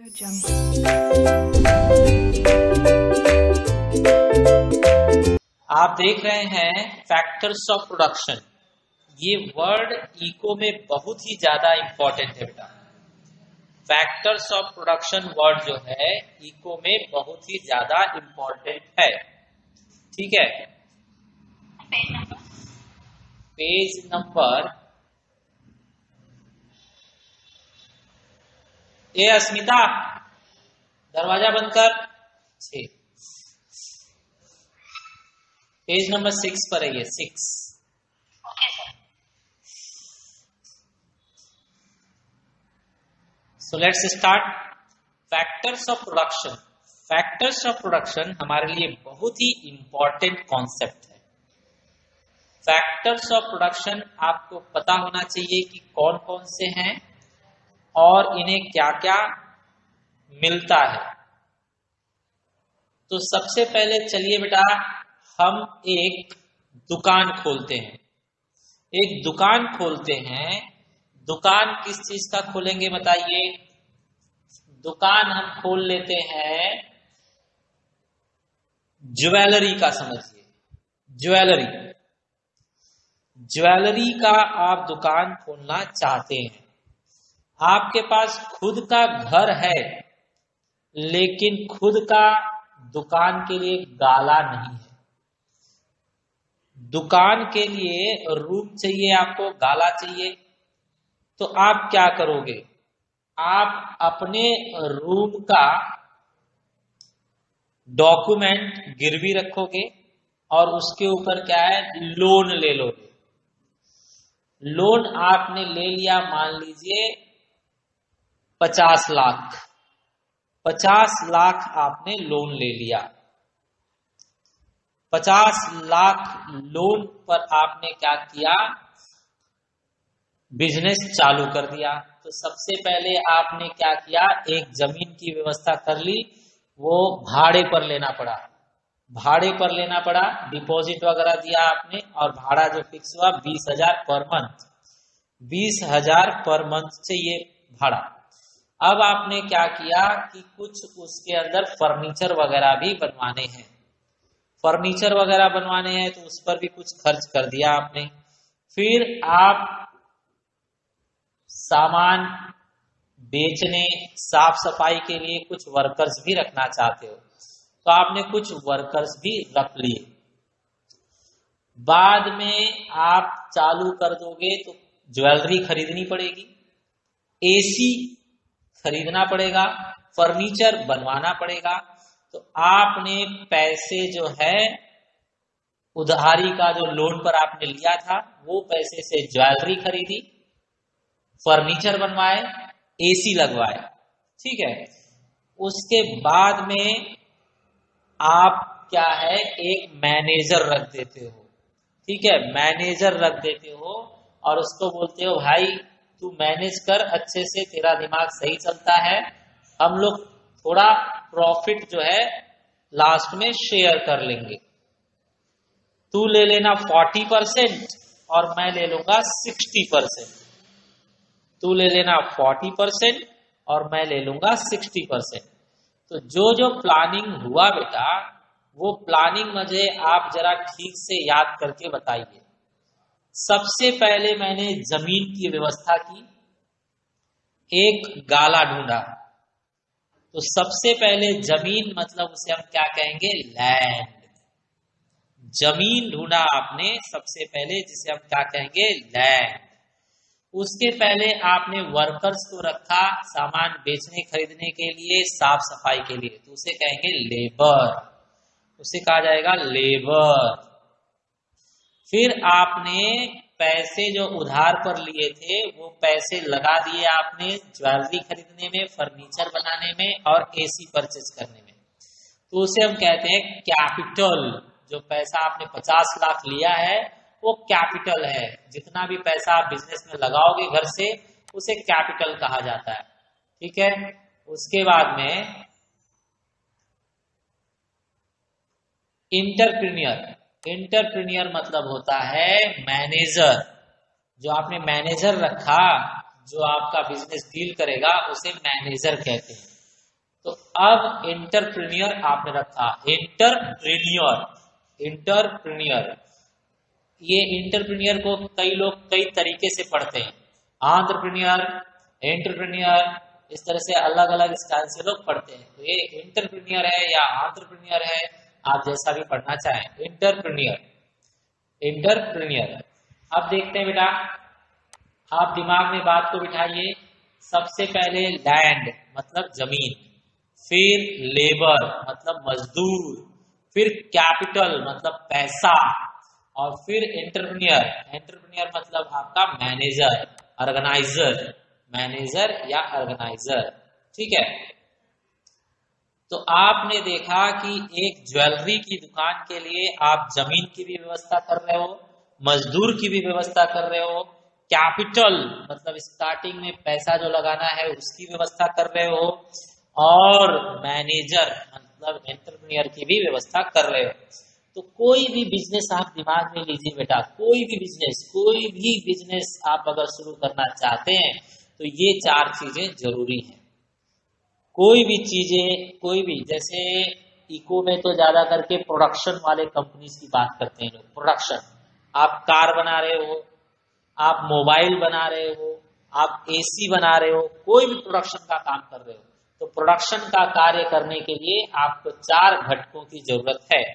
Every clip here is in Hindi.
आप देख रहे हैं फैक्टर्स ऑफ प्रोडक्शन। ये वर्ड इको में बहुत ही ज्यादा इंपॉर्टेंट है बेटा। फैक्टर्स ऑफ प्रोडक्शन वर्ड जो है इको में बहुत ही ज्यादा इंपॉर्टेंट है। ठीक है, पेज नंबर ए अस्मिता दरवाजा बंद कर 6, पेज नंबर 6 पर है ये 6। So let's start. Factors of production. Factors of production हमारे लिए बहुत ही इंपॉर्टेंट कॉन्सेप्ट है। फैक्टर्स ऑफ प्रोडक्शन आपको पता होना चाहिए कि कौन कौन से हैं और इन्हें क्या क्या मिलता है। तो सबसे पहले चलिए बेटा हम एक दुकान खोलते हैं। एक दुकान खोलते हैं। दुकान किस चीज का खोलेंगे बताइए? दुकान हम खोल लेते हैं ज्वेलरी का। समझिए, ज्वेलरी। ज्वेलरी का आप दुकान खोलना चाहते हैं। आपके पास खुद का घर है लेकिन खुद का दुकान के लिए गाला नहीं है। दुकान के लिए रूम चाहिए, आपको गाला चाहिए। तो आप क्या करोगे? आप अपने रूम का डॉक्यूमेंट गिरवी रखोगे और उसके ऊपर क्या है, लोन ले लोगे। लोन आपने ले लिया, मान लीजिए 50 लाख। 50 लाख आपने लोन ले लिया। 50 लाख लोन पर आपने क्या किया, बिजनेस चालू कर दिया। तो सबसे पहले आपने क्या किया, एक जमीन की व्यवस्था कर ली, वो भाड़े पर लेना पड़ा। भाड़े पर लेना पड़ा, डिपॉजिट वगैरह दिया आपने और भाड़ा जो फिक्स हुआ 20,000 पर मंथ। 20,000 पर मंथ चाहिए भाड़ा। अब आपने क्या किया कि कुछ उसके अंदर फर्नीचर वगैरह भी बनवाने हैं। फर्नीचर वगैरह बनवाने हैं तो उस पर भी कुछ खर्च कर दिया आपने। फिर आप सामान बेचने, साफ सफाई के लिए कुछ वर्कर्स भी रखना चाहते हो तो आपने कुछ वर्कर्स भी रख लिए। बाद में आप चालू कर दोगे तो ज्वेलरी खरीदनी पड़ेगी, एसी खरीदना पड़ेगा, फर्नीचर बनवाना पड़ेगा। तो आपने पैसे जो है उधारी का, जो लोन पर आपने लिया था, वो पैसे से ज्वेलरी खरीदी, फर्नीचर बनवाए, एसी लगवाए। ठीक है, उसके बाद में आप क्या है, एक मैनेजर रख देते हो। ठीक है, मैनेजर रख देते हो और उसको बोलते हो भाई तू मैनेज कर अच्छे से, तेरा दिमाग सही चलता है, हम लोग थोड़ा प्रॉफिट जो है लास्ट में शेयर कर लेंगे। तू ले लेना 40% और मैं ले लूंगा 60%। तू ले लेना 40% और मैं ले लूंगा 60%। तो जो जो प्लानिंग हुआ बेटा, वो प्लानिंग मुझे आप जरा ठीक से याद करके बताइए। सबसे पहले मैंने जमीन की व्यवस्था की, एक गाला ढूंढा। तो सबसे पहले जमीन, मतलब उसे हम क्या कहेंगे, लैंड। जमीन ढूंढा आपने सबसे पहले, जिसे हम क्या कहेंगे, लैंड। उसके पहले आपने वर्कर्स को रखा सामान बेचने खरीदने के लिए, साफ सफाई के लिए, तो उसे कहेंगे लेबर। उसे कहा जाएगा लेबर। फिर आपने पैसे जो उधार पर लिए थे वो पैसे लगा दिए आपने ज्वेलरी खरीदने में, फर्नीचर बनाने में और एसी परचेज करने में। तो उसे हम कहते हैं कैपिटल। जो पैसा आपने 50 लाख लिया है वो कैपिटल है। जितना भी पैसा आप बिजनेस में लगाओगे घर से, उसे कैपिटल कहा जाता है। ठीक है, उसके बाद में इंटरप्रीनियर। इंटरप्रीनियर मतलब होता है मैनेजर। जो आपने मैनेजर रखा, जो आपका बिजनेस डील करेगा, उसे मैनेजर कहते हैं। तो अब एंटरप्रेन्योर आपने रखा, एंटरप्रेन्योर। ये एंटरप्रेन्योर को कई लोग कई तरीके से पढ़ते हैं, एंटरप्रेन्योर, एंटरप्रेन्योर, इस तरह से अलग अलग स्टाइल से लोग पढ़ते हैं। तो ये एंटरप्रेन्योर है या एंटरप्रेन्योर है, आप जैसा भी पढ़ना चाहें, एंटरप्रेन्योर, एंटरप्रेन्योर। अब देखते हैं बेटा, आप दिमाग में बात को बिठाइए। सबसे पहले लैंड मतलब जमीन, फिर लेबर मतलब मजदूर, फिर कैपिटल मतलब पैसा, और फिर एंटरप्रेन्योर, एंटरप्रेन्योर मतलब आपका मैनेजर, ऑर्गेनाइजर, मैनेजर या ऑर्गेनाइजर। ठीक है, तो आपने देखा कि एक ज्वेलरी की दुकान के लिए आप जमीन की भी व्यवस्था कर रहे हो, मजदूर की भी व्यवस्था कर रहे हो, कैपिटल मतलब स्टार्टिंग में पैसा जो लगाना है उसकी व्यवस्था कर रहे हो, और मैनेजर मतलब एंटरप्रेन्योर की भी व्यवस्था कर रहे हो। तो कोई भी बिजनेस आप दिमाग में लीजिए बेटा, कोई भी बिजनेस आप अगर शुरू करना चाहते हैं तो ये चार चीजें जरूरी हैं। कोई भी चीजें, कोई भी, जैसे इको में तो ज्यादा करके प्रोडक्शन वाले कंपनीज की बात करते हैं लोग, प्रोडक्शन। आप कार बना रहे हो, आप मोबाइल बना रहे हो, आप एसी बना रहे हो, कोई भी प्रोडक्शन का काम कर रहे हो, तो प्रोडक्शन का कार्य करने के लिए आपको चार घटकों की जरूरत है।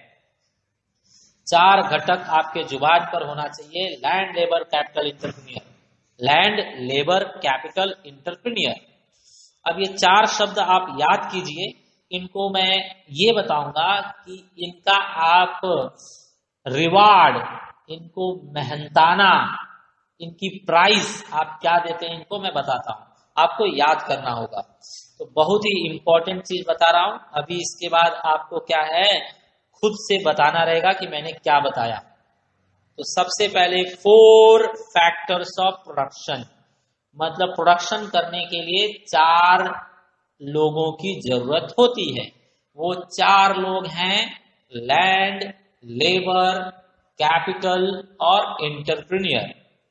चार घटक आपके जुबान पर होना चाहिए, land, labour, capital, entrepreneur. Land, labour, capital, entrepreneur. अब ये चार शब्द आप याद कीजिए, इनको मैं ये बताऊंगा कि इनका आप रिवार्ड, इनको मेहनताना, इनकी प्राइस आप क्या देते हैं, इनको मैं बताता हूं, आपको याद करना होगा। तो बहुत ही इंपॉर्टेंट चीज बता रहा हूं। अभी इसके बाद आपको क्या है, खुद से बताना रहेगा कि मैंने क्या बताया। तो सबसे पहले 4 फैक्टर्स ऑफ प्रोडक्शन, मतलब प्रोडक्शन करने के लिए 4 लोगों की जरूरत होती है। वो 4 लोग हैं लैंड, लेबर, कैपिटल और एंटरप्रेन्योर।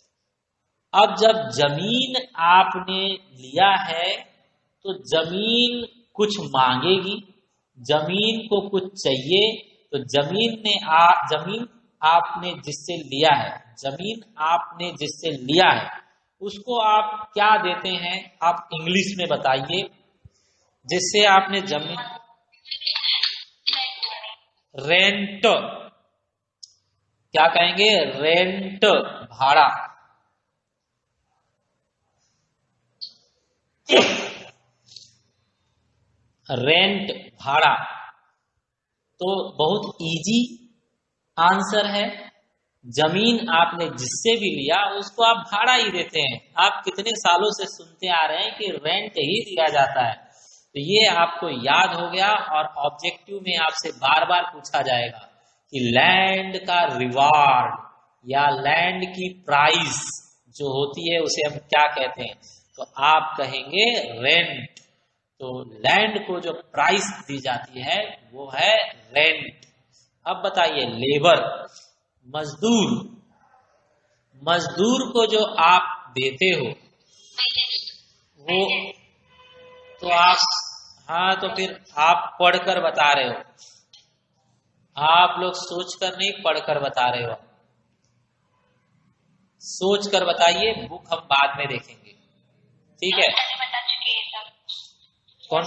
अब जब जमीन आपने लिया है तो जमीन कुछ मांगेगी, जमीन को कुछ चाहिए, तो जमीन आपने जिससे लिया है, जमीन आपने जिससे लिया है उसको आप क्या देते हैं, आप इंग्लिश में बताइए। जिससे आपने जमीन, रेंट, क्या कहेंगे, रेंट, भाड़ा। रेंट, भाड़ा। तो बहुत इजी आंसर है, जमीन आपने जिससे भी लिया उसको आप भाड़ा ही देते हैं। आप कितने सालों से सुनते आ रहे हैं कि रेंट ही दिया जाता है, तो ये आपको याद हो गया। और ऑब्जेक्टिव में आपसे बार बार पूछा जाएगा कि लैंड का रिवार्ड या लैंड की प्राइस जो होती है उसे हम क्या कहते हैं, तो आप कहेंगे रेंट। तो लैंड को जो प्राइस दी जाती है वो है रेंट। अब बताइए लेबर, मजदूर, मजदूर को जो आप देते हो वो, तो आप, हाँ तो फिर आप पढ़कर बता रहे हो, आप लोग सोचकर नहीं पढ़कर बता रहे हो। सोचकर बताइए, बुक हम बाद में देखेंगे, ठीक है। कौन,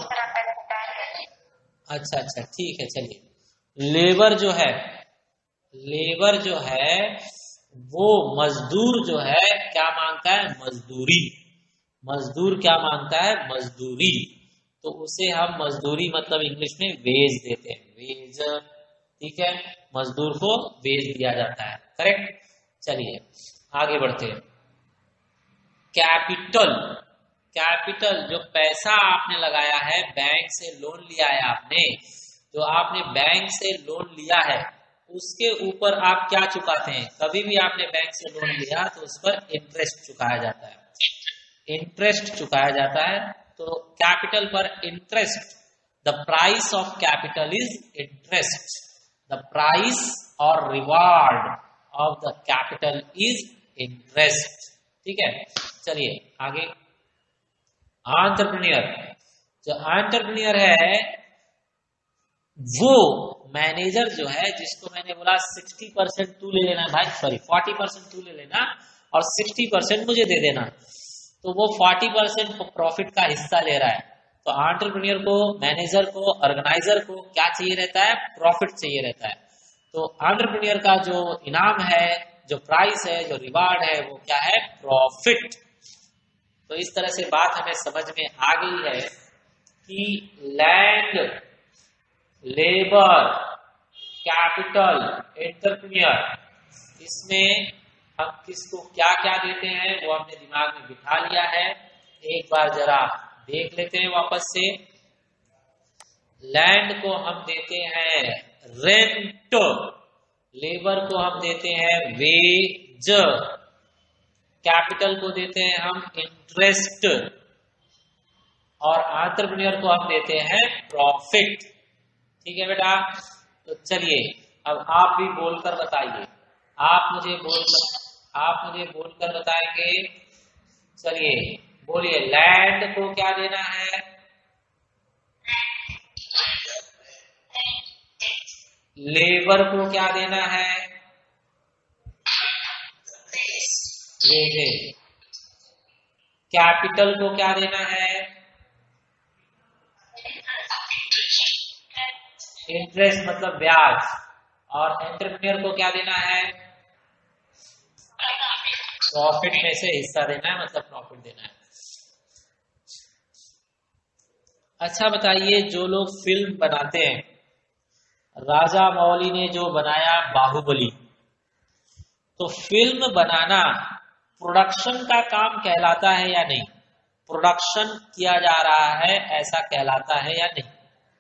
अच्छा अच्छा ठीक है, चलिए। लेबर जो है, लेबर जो है वो मजदूर जो है क्या मांगता है, मजदूरी। मजदूर क्या मांगता है, मजदूरी। तो उसे हम मजदूरी मतलब इंग्लिश में वेज देते हैं, वेज, ठीक है। मजदूर को वेज दिया जाता है, करेक्ट। चलिए आगे बढ़ते हैं। कैपिटल, कैपिटल जो पैसा आपने लगाया है, बैंक से लोन लिया है आपने, तो आपने बैंक से लोन लिया है उसके ऊपर आप क्या चुकाते हैं। कभी भी आपने बैंक से लोन लिया तो उस पर इंटरेस्ट चुकाया जाता है, इंटरेस्ट चुकाया जाता है। तो कैपिटल पर interest, the price of capital is interest, the price और reward of the capital is interest, ठीक है। चलिए आगे, एंटरप्रेन्योर। जो एंटरप्रेन्योर है वो मैनेजर जो है, जिसको मैंने बोला 60% तू ले लेना भाई, सॉरी 40% तू ले लेना और 60% मुझे दे देना, तो वो 40% प्रॉफिट का हिस्सा ले रहा है। तो एंटरप्रेन्योर को, मैनेजर को, ऑर्गेनाइजर को क्या चाहिए रहता है? प्रॉफिट चाहिए रहता है। तो एंटरप्रेन्योर का जो इनाम है, जो प्राइस है, जो रिवार्ड है, वो क्या है? प्रॉफिट। तो इस तरह से बात हमें समझ में आ गई है कि लैंड, लेबर, कैपिटल, एंटरप्रेन्योर, इसमें हम किसको क्या क्या देते हैं वो हमने दिमाग में बिठा लिया है। एक बार जरा देख लेते हैं वापस से। लैंड को हम देते हैं रेंट, लेबर को हम देते हैं वेज, कैपिटल को देते हैं हम इंटरेस्ट, और एंटरप्रेन्योर को हम देते हैं प्रॉफिट। ठीक है बेटा, तो चलिए अब आप भी बोलकर बताइए, आप मुझे बोलकर बताएंगे। चलिए बोलिए, लैंड को क्या देना है? लेबर को क्या देना है? वेजेस। कैपिटल को क्या देना है? इंटरेस्ट मतलब ब्याज। और एंटरप्रेन्योर को क्या देना है? प्रॉफिट में से हिस्सा देना है, मतलब प्रॉफिट देना है। अच्छा बताइए, जो लोग फिल्म बनाते हैं, राजा मौली ने जो बनाया बाहुबली, तो फिल्म बनाना प्रोडक्शन का काम कहलाता है या नहीं? प्रोडक्शन किया जा रहा है ऐसा कहलाता है या नहीं?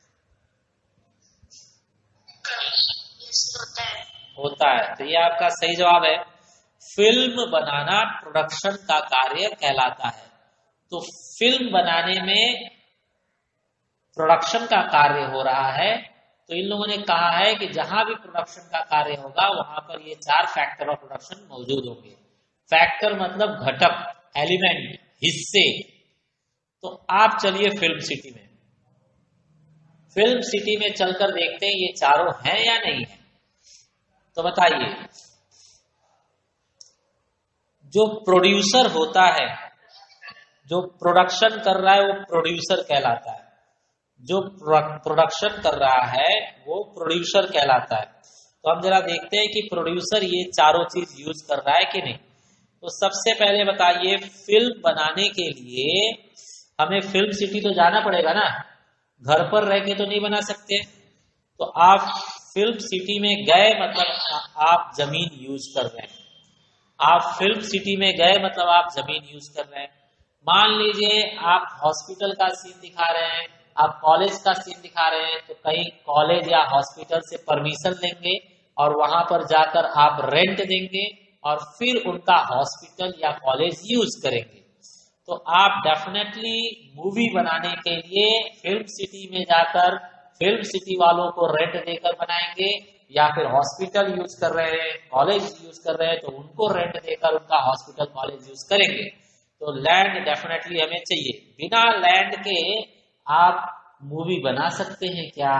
होता है। तो ये आपका सही जवाब है। फिल्म बनाना प्रोडक्शन का कार्य कहलाता है। तो फिल्म बनाने में प्रोडक्शन का कार्य हो रहा है। तो इन लोगों ने कहा है कि जहां भी प्रोडक्शन का कार्य होगा वहां पर ये 4 फैक्टर ऑफ प्रोडक्शन मौजूद होंगे। फैक्टर मतलब घटक, एलिमेंट, हिस्से। तो आप चलिए फिल्म सिटी में, फिल्म सिटी में चलकर देखते हैं ये चारों हैं या नहीं है। तो बताइए, जो प्रोड्यूसर होता है, जो प्रोडक्शन कर रहा है वो प्रोड्यूसर कहलाता है। जो प्रोडक्शन कर रहा है वो प्रोड्यूसर कहलाता है। तो हम जरा देखते हैं कि प्रोड्यूसर ये चारों चीज यूज कर रहा है कि नहीं। तो सबसे पहले बताइए, फिल्म बनाने के लिए हमें फिल्म सिटी तो जाना पड़ेगा ना, घर पर रह के तो नहीं बना सकते। तो आप फिल्म सिटी में गए मतलब आप जमीन यूज कर रहे हैं। आप फिल्म सिटी में गए मतलब आप जमीन यूज कर रहे हैं। मान लीजिए आप हॉस्पिटल का सीन दिखा रहे हैं, आप कॉलेज का सीन दिखा रहे हैं, तो कहीं कॉलेज या हॉस्पिटल से परमिशन लेंगे और वहां पर जाकर आप रेंट देंगे और फिर उनका हॉस्पिटल या कॉलेज यूज करेंगे। तो आप डेफिनेटली मूवी बनाने के लिए फिल्म सिटी में जाकर फिल्म सिटी वालों को रेंट देकर बनाएंगे, या फिर हॉस्पिटल यूज कर रहे हैं, कॉलेज यूज कर रहे हैं तो उनको रेंट देकर उनका हॉस्पिटल कॉलेज यूज करेंगे। तो लैंड डेफिनेटली हमें चाहिए। बिना लैंड के आप मूवी बना सकते हैं क्या?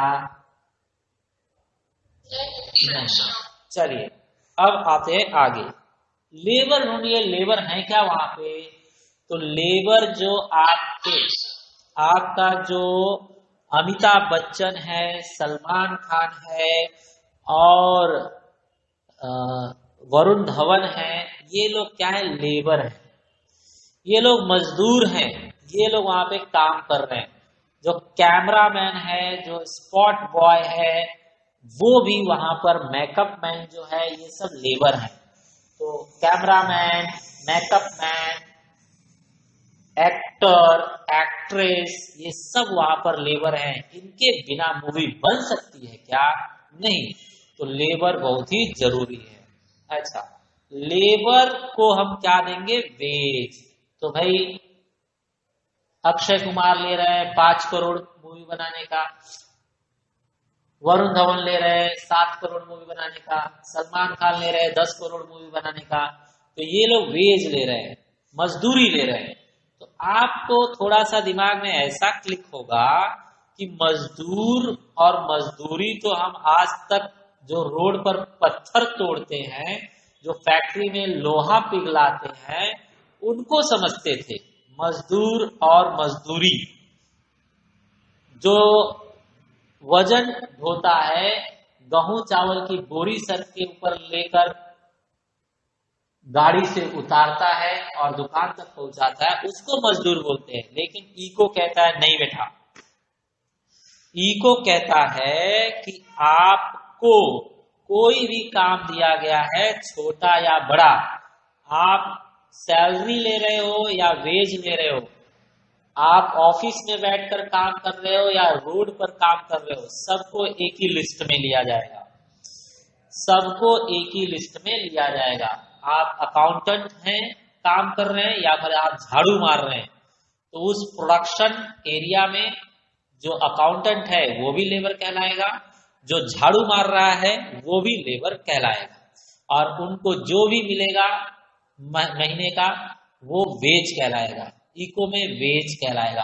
नहीं। चलिए अब आते हैं आगे। लेबर ढूंढिए, लेबर है क्या वहां पे? तो लेबर जो आपका जो अमिताभ बच्चन है, सलमान खान है और वरुण धवन है, ये लोग क्या है? लेबर है। ये लोग मजदूर हैं, ये लोग वहां पे काम कर रहे हैं। जो कैमरामैन है, जो स्पॉट बॉय है, वो भी वहां पर मेकअप मैन जो है, ये सब लेबर है। तो cameraman, makeup man, actor, actress, ये सब वहां पर लेबर हैं। इनके बिना मूवी बन सकती है क्या? नहीं। तो लेबर बहुत ही जरूरी है। अच्छा, लेबर को हम क्या देंगे? वेज। तो भाई अक्षय कुमार ले रहे हैं 5 करोड़ मूवी बनाने का, वरुण धवन ले रहे हैं 7 करोड़ मूवी बनाने का, सलमान खान ले रहे हैं 10 करोड़ मूवी बनाने का। तो ये लोग वेज ले रहे हैं, मजदूरी ले रहे हैं। तो आपको थोड़ा सा दिमाग में ऐसा क्लिक होगा कि मजदूर और मजदूरी तो हम आज तक जो रोड पर पत्थर तोड़ते हैं, जो फैक्ट्री में लोहा पिघलाते हैं, उनको समझते थे। मजदूर और मजदूरी, जो वजन ढोता है, गेहूं चावल की बोरी सर के ऊपर लेकर गाड़ी से उतारता है और दुकान तक पहुंचाता है, उसको मजदूर बोलते हैं। लेकिन इको कहता है नहीं बेटा, इको कहता है कि आपको कोई भी काम दिया गया है, छोटा या बड़ा, आप सैलरी ले रहे हो या वेज ले रहे हो, आप ऑफिस में बैठकर काम कर रहे हो या रोड पर काम कर रहे हो, सबको एक ही लिस्ट में लिया जाएगा। सबको एक ही लिस्ट में लिया जाएगा। आप अकाउंटेंट हैं, काम कर रहे हैं, या फिर आप झाड़ू मार रहे हैं, तो उस प्रोडक्शन एरिया में जो अकाउंटेंट है वो भी लेबर कहलाएगा, जो झाड़ू मार रहा है वो भी लेबर कहलाएगा, और उनको जो भी मिलेगा महीने का वो वेज कहलाएगा। इको में वेज कहलाएगा।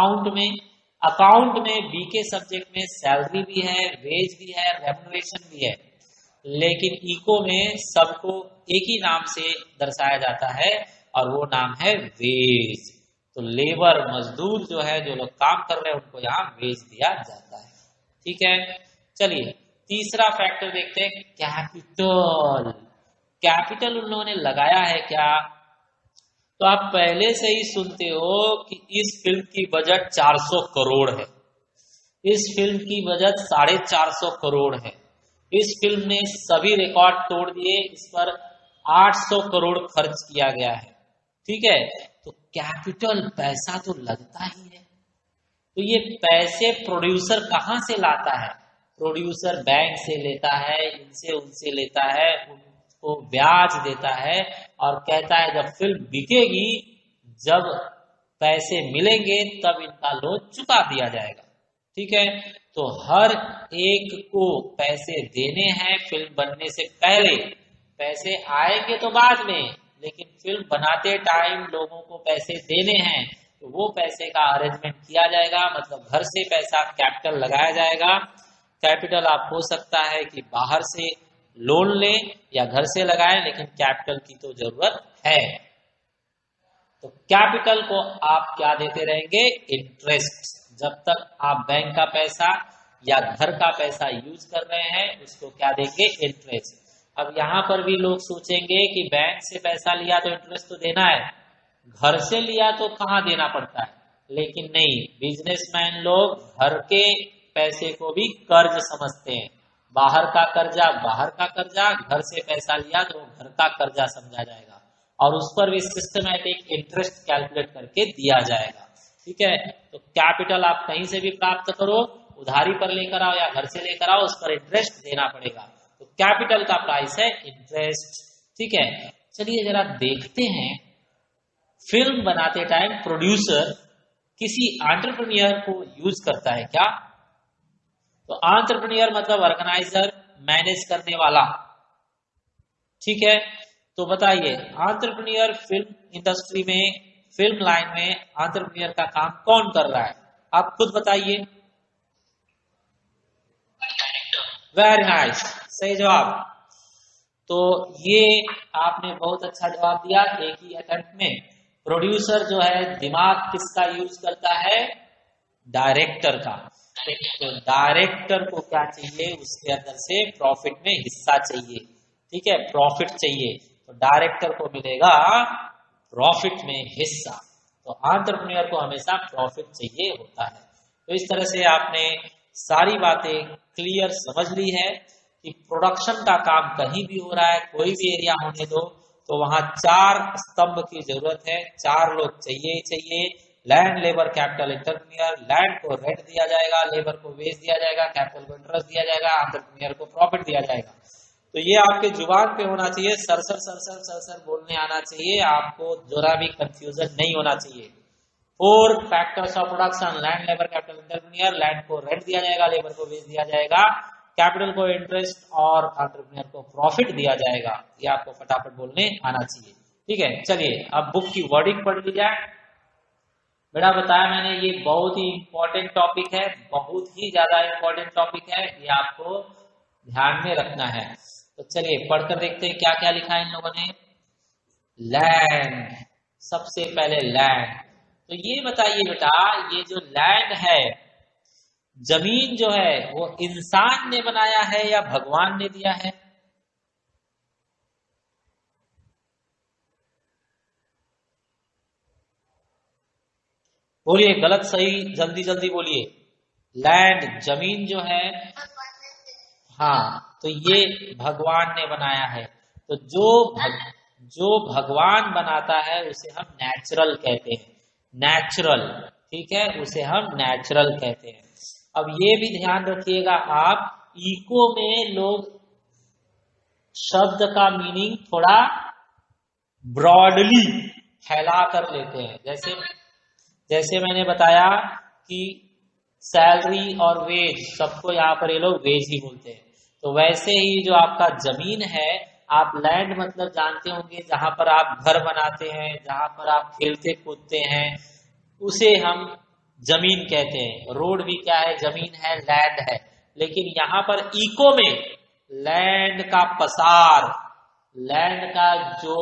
अकाउंट में बी के सब्जेक्ट में सैलरी भी है, वेज भी है, रेम्युनरेशन भी है, लेकिन इको में सबको एक ही नाम से दर्शाया जाता है और वो नाम है वेज। तो लेबर मजदूर जो है, जो लोग काम कर रहे हैं, उनको यहाँ वेज दिया जाता है। ठीक है, चलिए तीसरा फैक्टर देखते हैं, कैपिटल। कैपिटल उन लोगों ने लगाया है क्या? तो आप पहले से ही सुनते हो कि इस फिल्म की बजट 400 करोड़ है, इस फिल्म की बजट 450 करोड़ है, इस फिल्म ने सभी रिकॉर्ड तोड़ दिए, इस पर 800 करोड़ खर्च किया गया है। ठीक है, तो कैपिटल पैसा तो लगता ही है। तो ये पैसे प्रोड्यूसर कहां से लाता है? प्रोड्यूसर बैंक से लेता है, इनसे उनसे लेता है, उनको ब्याज देता है और कहता है जब फिल्म बिकेगी, जब पैसे मिलेंगे, तब इनका लोन चुका दिया जाएगा। ठीक है, तो हर एक को पैसे देने हैं फिल्म बनने से पहले। पैसे आएंगे तो बाद में, लेकिन फिल्म बनाते टाइम लोगों को पैसे देने हैं, तो वो पैसे का अरेंजमेंट किया जाएगा। मतलब घर से पैसा कैपिटल लगाया जाएगा। कैपिटल आप हो सकता है कि बाहर से लोन लें या घर से लगाएं, लेकिन कैपिटल की तो जरूरत है। तो कैपिटल को आप क्या देते रहेंगे? इंटरेस्ट। जब तक आप बैंक का पैसा या घर का पैसा यूज कर रहे हैं, उसको क्या देंगे? इंटरेस्ट। अब यहां पर भी लोग सोचेंगे कि बैंक से पैसा लिया तो इंटरेस्ट तो देना है, घर से लिया तो कहां देना पड़ता है। लेकिन नहीं, बिजनेसमैन लोग घर के पैसे को भी कर्ज समझते हैं। बाहर का कर्जा बाहर का कर्जा, घर से पैसा लिया तो घर का कर्जा समझा जाएगा और उस पर भी सिस्टमैटिक इंटरेस्ट कैलकुलेट करके दिया जाएगा। ठीक है, तो कैपिटल आप कहीं से भी प्राप्त करो, उधारी पर लेकर आओ या घर से लेकर आओ, उस पर इंटरेस्ट देना पड़ेगा। तो कैपिटल का प्राइस है इंटरेस्ट। ठीक है, चलिए जरा देखते हैं, फिल्म बनाते टाइम प्रोड्यूसर किसी एंटरप्रेन्योर को यूज करता है क्या? तो एंटरप्रेन्योर मतलब ऑर्गेनाइजर, मैनेज करने वाला। ठीक है, तो बताइए एंटरप्रेन्योर फिल्म इंडस्ट्री में, फिल्म लाइन में एंटरप्रेन्योर का काम कौन कर रहा है? आप खुद बताइए। वेरी नाइस, सही जवाब। तो ये आपने बहुत अच्छा जवाब दिया एक ही अटेम्प्ट में। प्रोड्यूसर जो है, दिमाग किसका यूज करता है? डायरेक्टर का। तो डायरेक्टर को क्या चाहिए? उसके अंदर से प्रॉफिट में हिस्सा चाहिए। ठीक है, प्रॉफिट चाहिए, तो डायरेक्टर को मिलेगा प्रॉफिट में हिस्सा। तो एंटरप्रेन्योर को हमेशा प्रॉफिट चाहिए होता है। तो इस तरह से आपने सारी बातें क्लियर समझ ली है कि प्रोडक्शन का काम कहीं भी हो रहा है, कोई भी एरिया होने दो, तो वहां 4 स्तंभ की जरूरत है, 4 लोग चाहिए ही चाहिए। Land, labour, capital, entrepreneur. Land को रेंट दिया जाएगा, लेबर को वेज दिया जाएगा, कैपिटल को इंटरेस्ट दिया जाएगा, एंटरप्रेन्योर को प्रॉफिट दिया जाएगा। तो ये आपके जुबान पे होना चाहिए, सरसर सरसर सरसर बोलने आना चाहिए, आपको जरा भी कंफ्यूजन नहीं होना चाहिए। 4 factors of production, land, labour, capital, entrepreneur. Land को रेंट दिया जाएगा, लेबर को वेज दिया जाएगा, कैपिटल को इंटरेस्ट और एंटरप्रेन्योर को प्रॉफिट दिया जाएगा। ये आपको फटाफट बोलने आना चाहिए। ठीक है, चलिए अब बुक की वर्डिंग पढ़ ली जाए। बेटा बताया मैंने, ये बहुत ही इंपॉर्टेंट टॉपिक है, बहुत ही ज्यादा इंपॉर्टेंट टॉपिक है, ये आपको ध्यान में रखना है। तो चलिए पढ़कर देखते हैं क्या क्या लिखा है इन लोगों ने। लैंड, सबसे पहले लैंड। तो ये बताइए बेटा, ये जो लैंड है, जमीन जो है, वो इंसान ने बनाया है या भगवान ने दिया है? बोलिए गलत सही, जल्दी जल्दी बोलिए। लैंड, जमीन जो है, हाँ, तो ये भगवान ने बनाया है। तो जो भगवान बनाता है उसे हम नेचुरल कहते हैं, नेचुरल, ठीक है, उसे हम नेचुरल कहते हैं। अब ये भी ध्यान रखिएगा आप, इको में लोग शब्द का मीनिंग थोड़ा ब्रॉडली फैला कर लेते हैं। जैसे जैसे मैंने बताया कि सैलरी और वेज, सबको यहाँ पर ये लोग वेज ही बोलते हैं। तो वैसे ही जो आपका जमीन है, आप लैंड मतलब जानते होंगे जहां पर आप घर बनाते हैं, जहां पर आप खेलते कूदते हैं, उसे हम जमीन कहते हैं। रोड भी क्या है? जमीन है, लैंड है। लेकिन यहाँ पर इको में लैंड का पसार, लैंड का जो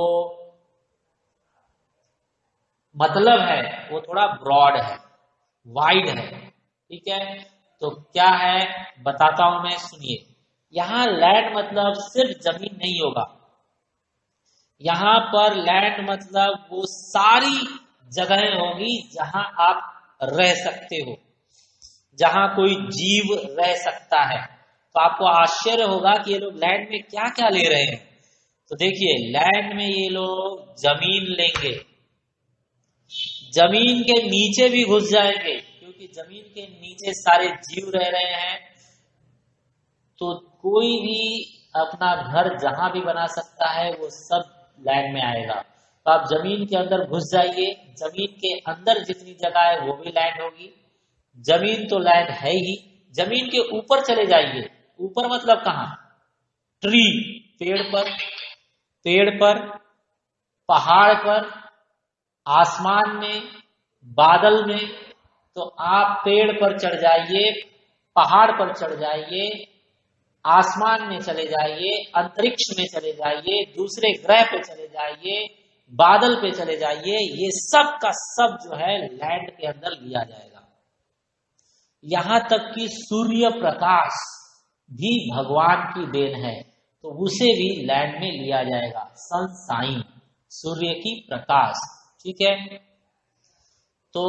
मतलब है वो थोड़ा ब्रॉड है, वाइड है, ठीक है। तो क्या है बताता हूं मैं, सुनिए। यहां लैंड मतलब सिर्फ जमीन नहीं होगा, यहां पर लैंड मतलब वो सारी जगहें होगी जहां आप रह सकते हो, जहां कोई जीव रह सकता है। तो आपको आश्चर्य होगा कि ये लोग लैंड में क्या क्या ले रहे हैं। तो देखिए, लैंड में ये लोग जमीन लेंगे, जमीन के नीचे भी घुस जाएंगे, क्योंकि जमीन के नीचे सारे जीव रह रहे हैं। तो कोई भी अपना घर जहां भी बना सकता है, वो सब लैंड में आएगा। तो आप जमीन के अंदर घुस जाइए, जमीन के अंदर जितनी जगह है वो भी लैंड होगी। जमीन तो लैंड है ही। जमीन के ऊपर चले जाइए, ऊपर मतलब कहाँ? ट्री, पेड़ पर, पेड़ पर, पहाड़ पर, आसमान में, बादल में। तो आप पेड़ पर चढ़ जाइए, पहाड़ पर चढ़ जाइए, आसमान में चले जाइए, अंतरिक्ष में चले जाइए, दूसरे ग्रह पे चले जाइए, बादल पे चले जाइए, ये सब का सब जो है लैंड के अंदर लिया जाएगा। यहां तक कि सूर्य प्रकाश भी भगवान की देन है, तो उसे भी लैंड में लिया जाएगा। सनशाइन, सूर्य की प्रकाश, ठीक है। तो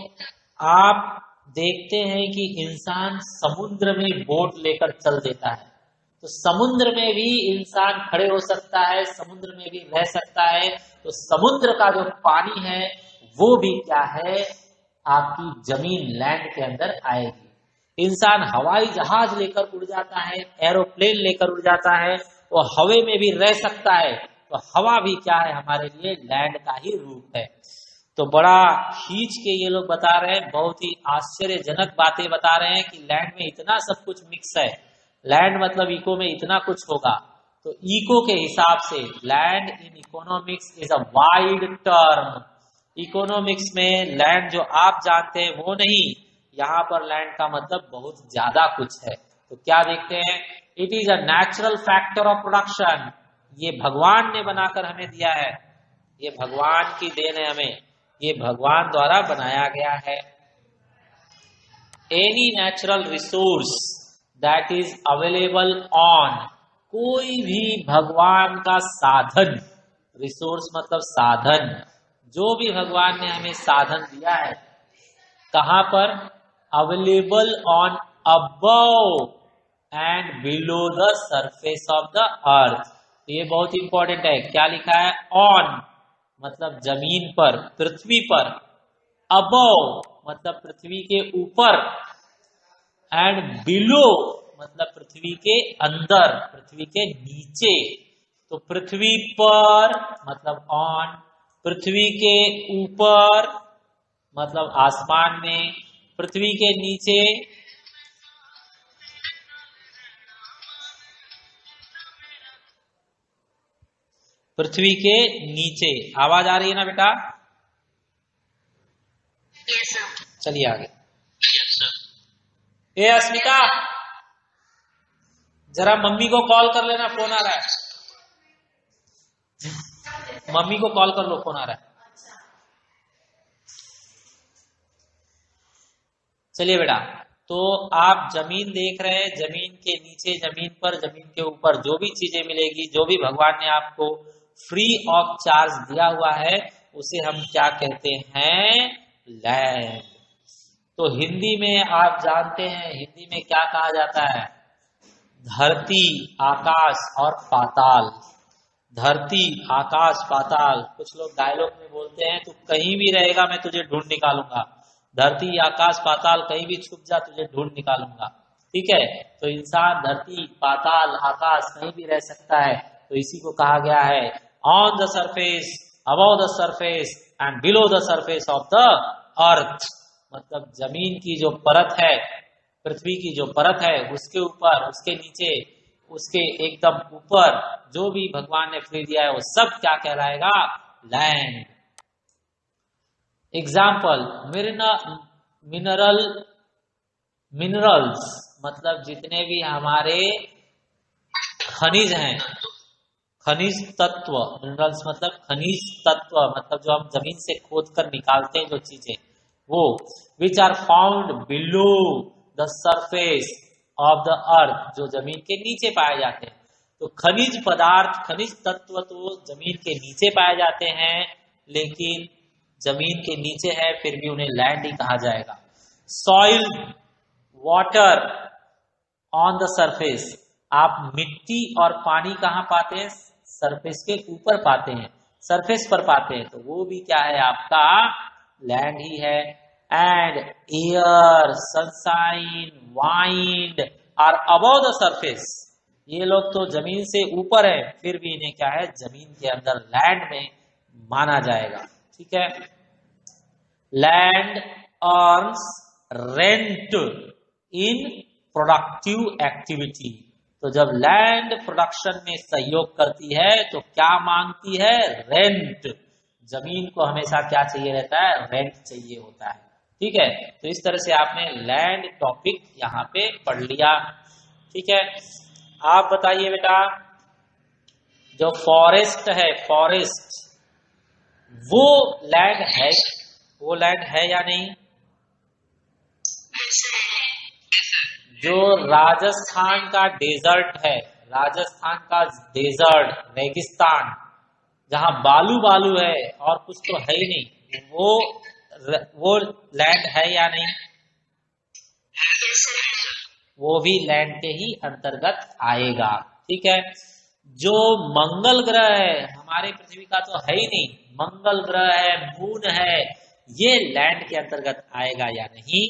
आप देखते हैं कि इंसान समुद्र में बोट लेकर चल देता है, तो समुद्र में भी इंसान खड़े हो सकता है, समुद्र में भी रह सकता है। तो समुद्र का जो पानी है वो भी क्या है, आपकी जमीन लैंड के अंदर आएगी। इंसान हवाई जहाज लेकर उड़ जाता है, एरोप्लेन लेकर उड़ जाता है, वो हवा में भी रह सकता है। तो हवा भी क्या है, हमारे लिए लैंड का ही रूप है। तो बड़ा खींच के ये लोग बता रहे हैं, बहुत ही आश्चर्यजनक बातें बता रहे हैं कि लैंड में इतना सब कुछ मिक्स है। लैंड मतलब इको में इतना कुछ होगा। तो इको के हिसाब से land in economics is a wide term. Economics में लैंड जो आप जानते हैं वो नहीं, यहाँ पर लैंड का मतलब बहुत ज्यादा कुछ है। तो क्या देखते हैं, it is a natural factor of production. ये भगवान ने बनाकर हमें दिया है, ये भगवान की देन है हमें, ये भगवान द्वारा बनाया गया है। Any natural resource that is available on, कोई भी भगवान का साधन, रिसोर्स मतलब साधन, जो भी भगवान ने हमें साधन दिया है, कहां पर? Available on above and below the surface of the earth. ये बहुत इंपॉर्टेंट है, क्या लिखा है? ऑन मतलब जमीन पर, पृथ्वी पर, अबव मतलब पृथ्वी के ऊपर, एंड बिलो मतलब पृथ्वी के अंदर, पृथ्वी के नीचे। तो पृथ्वी पर मतलब ऑन, पृथ्वी के ऊपर मतलब आसमान में, पृथ्वी के नीचे, पृथ्वी के नीचे। आवाज आ रही है ना बेटा? चलिए आगे। ए अस्मिता, जरा मम्मी को कॉल कर लेना, फोन आ रहा है। मम्मी को कॉल कर लो, फोन आ रहा है। चलिए बेटा, तो आप जमीन देख रहे हैं, जमीन के नीचे, जमीन पर, जमीन के ऊपर जो भी चीजें मिलेगी, जो भी भगवान ने आपको फ्री ऑफ चार्ज दिया हुआ है, उसे हम क्या कहते हैं? लैंड। तो हिंदी में आप जानते हैं, हिंदी में क्या कहा जाता है? धरती, आकाश और पाताल। धरती, आकाश, पाताल। कुछ लोग डायलॉग में बोलते हैं, तू कहीं भी रहेगा मैं तुझे ढूंढ निकालूंगा। धरती, आकाश, पाताल, कहीं भी छुप जा तुझे ढूंढ निकालूंगा। ठीक है, तो इंसान धरती, पाताल, आकाश कहीं भी रह सकता है। तो इसी को कहा गया है on the surface, above the surface and below the surface of the earth. मतलब जमीन की जो परत है, पृथ्वी की जो परत है, उसके ऊपर, उसके नीचे, उसके एकदम ऊपर जो भी भगवान ने फ्री दिया है, वो सब क्या कहलाएगा? लैंड। एग्जाम्पल, मिनरल्स मतलब जितने भी हमारे खनिज हैं, खनिज तत्व। मिनरल्स मतलब खनिज तत्व, मतलब जो हम जमीन से खोद कर निकालते हैं जो चीजें, वो which are found below the surface of the earth, जो जमीन के नीचे पाए जाते हैं। तो खनिज पदार्थ, खनिज तत्व तो जमीन के नीचे पाए जाते हैं, लेकिन जमीन के नीचे है फिर भी उन्हें लैंड ही कहा जाएगा। Soil, water on the surface. आप मिट्टी और पानी कहाँ पाते हैं? सरफेस के ऊपर पाते हैं, सरफेस पर पाते हैं, तो वो भी क्या है? आपका लैंड ही है। And air, sunshine, wind are above the surface. ये लोग तो जमीन से ऊपर है, फिर भी इन्हें क्या है? जमीन के अंदर लैंड में माना जाएगा। ठीक है, land earns rent in productive activity. तो जब लैंड प्रोडक्शन में सहयोग करती है तो क्या मांगती है? रेंट। जमीन को हमेशा क्या चाहिए रहता है? रेंट चाहिए होता है। ठीक है, तो इस तरह से आपने लैंड टॉपिक यहाँ पे पढ़ लिया। ठीक है, आप बताइए बेटा, जो फॉरेस्ट है, फॉरेस्ट वो लैंड है, वो लैंड है या नहीं? जो राजस्थान का डेजर्ट है, राजस्थान का डेजर्ट, रेगिस्तान, जहां बालू बालू है और कुछ तो है ही नहीं, वो लैंड है या नहीं? वो भी लैंड के ही अंतर्गत आएगा। ठीक है, जो मंगल ग्रह है, हमारे पृथ्वी का तो है ही नहीं, मंगल ग्रह है, मून है, ये लैंड के अंतर्गत आएगा या नहीं?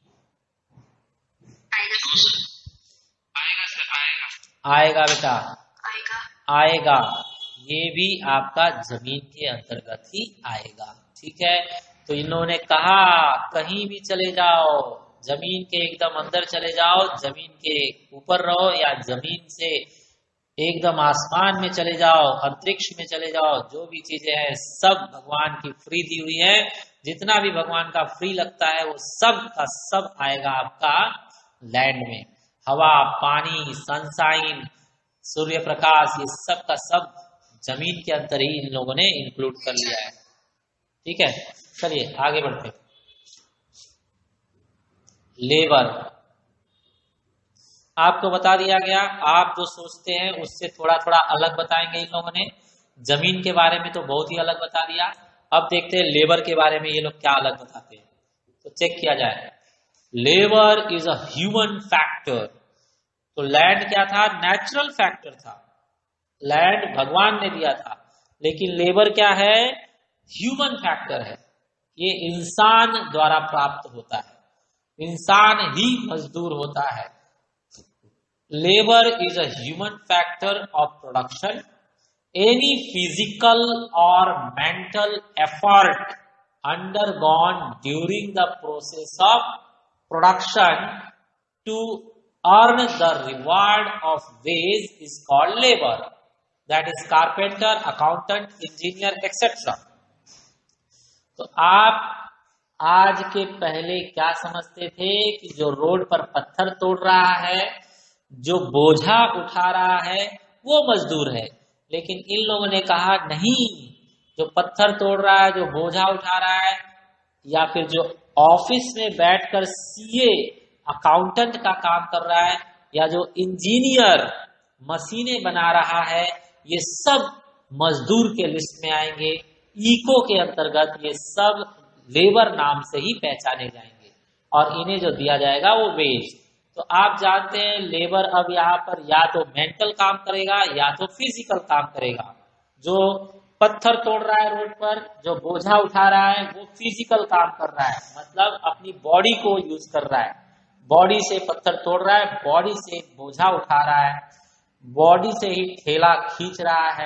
आएगा बेटा, आएगा। ये भी आपका जमीन के अंतर्गत ही आएगा। ठीक है, तो इन्होंने कहा कहीं भी चले जाओ, जमीन के एकदम अंदर चले जाओ, जमीन के ऊपर रहो, या जमीन से एकदम आसमान में चले जाओ, अंतरिक्ष में चले जाओ, जो भी चीजें हैं सब भगवान की फ्री दी हुई है। जितना भी भगवान का फ्री लगता है वो सब का सब आएगा आपका लैंड में। हवा, पानी, सनशाइन, सूर्य प्रकाश, ये सब का सब जमीन के अंदर ही इन लोगों ने इंक्लूड कर लिया है। ठीक है, चलिए आगे बढ़ते हैं। लेबर आपको बता दिया गया, आप जो सोचते हैं उससे थोड़ा थोड़ा अलग बताएंगे इन लोगों ने। जमीन के बारे में तो बहुत ही अलग बता दिया, अब देखते हैं लेबर के बारे में ये लोग क्या अलग बताते हैं। तो चेक किया जाए, labour is a human factor. तो लैंड क्या था? नेचुरल फैक्टर था, लैंड भगवान ने दिया था, लेकिन लेबर क्या है? ह्यूमन फैक्टर है, ये इंसान द्वारा प्राप्त होता है, इंसान ही मजदूर होता है। Labour is a human factor of production. Any physical और mental effort undergone during the process of production to earn the reward of wage is called labor. That is carpenter, accountant, engineer, etc. तो आज के पहले क्या समझते थे कि जो रोड पर पत्थर तोड़ रहा है, जो बोझा उठा रहा है, वो मजदूर है। लेकिन इन लोगों ने कहा नहीं, जो पत्थर तोड़ रहा है, जो बोझा उठा रहा है, या फिर जो ऑफिस में बैठकर सीए अकाउंटेंट का काम कर रहा है, या जो इंजीनियर मशीनें बना रहा है, ये सब मजदूर के लिस्ट में आएंगे। इको के अंतर्गत ये सब लेबर नाम से ही पहचाने जाएंगे और इन्हें जो दिया जाएगा वो वेज। तो आप जानते हैं लेबर अब यहाँ पर या तो मेंटल काम करेगा या तो फिजिकल काम करेगा। जो पत्थर तोड़ रहा है रोड पर, जो बोझा उठा रहा है, वो फिजिकल काम कर रहा है, मतलब अपनी बॉडी को यूज कर रहा है। बॉडी से पत्थर तोड़ रहा है, बॉडी से बोझा उठा रहा है, बॉडी से ही ठेला खींच रहा है।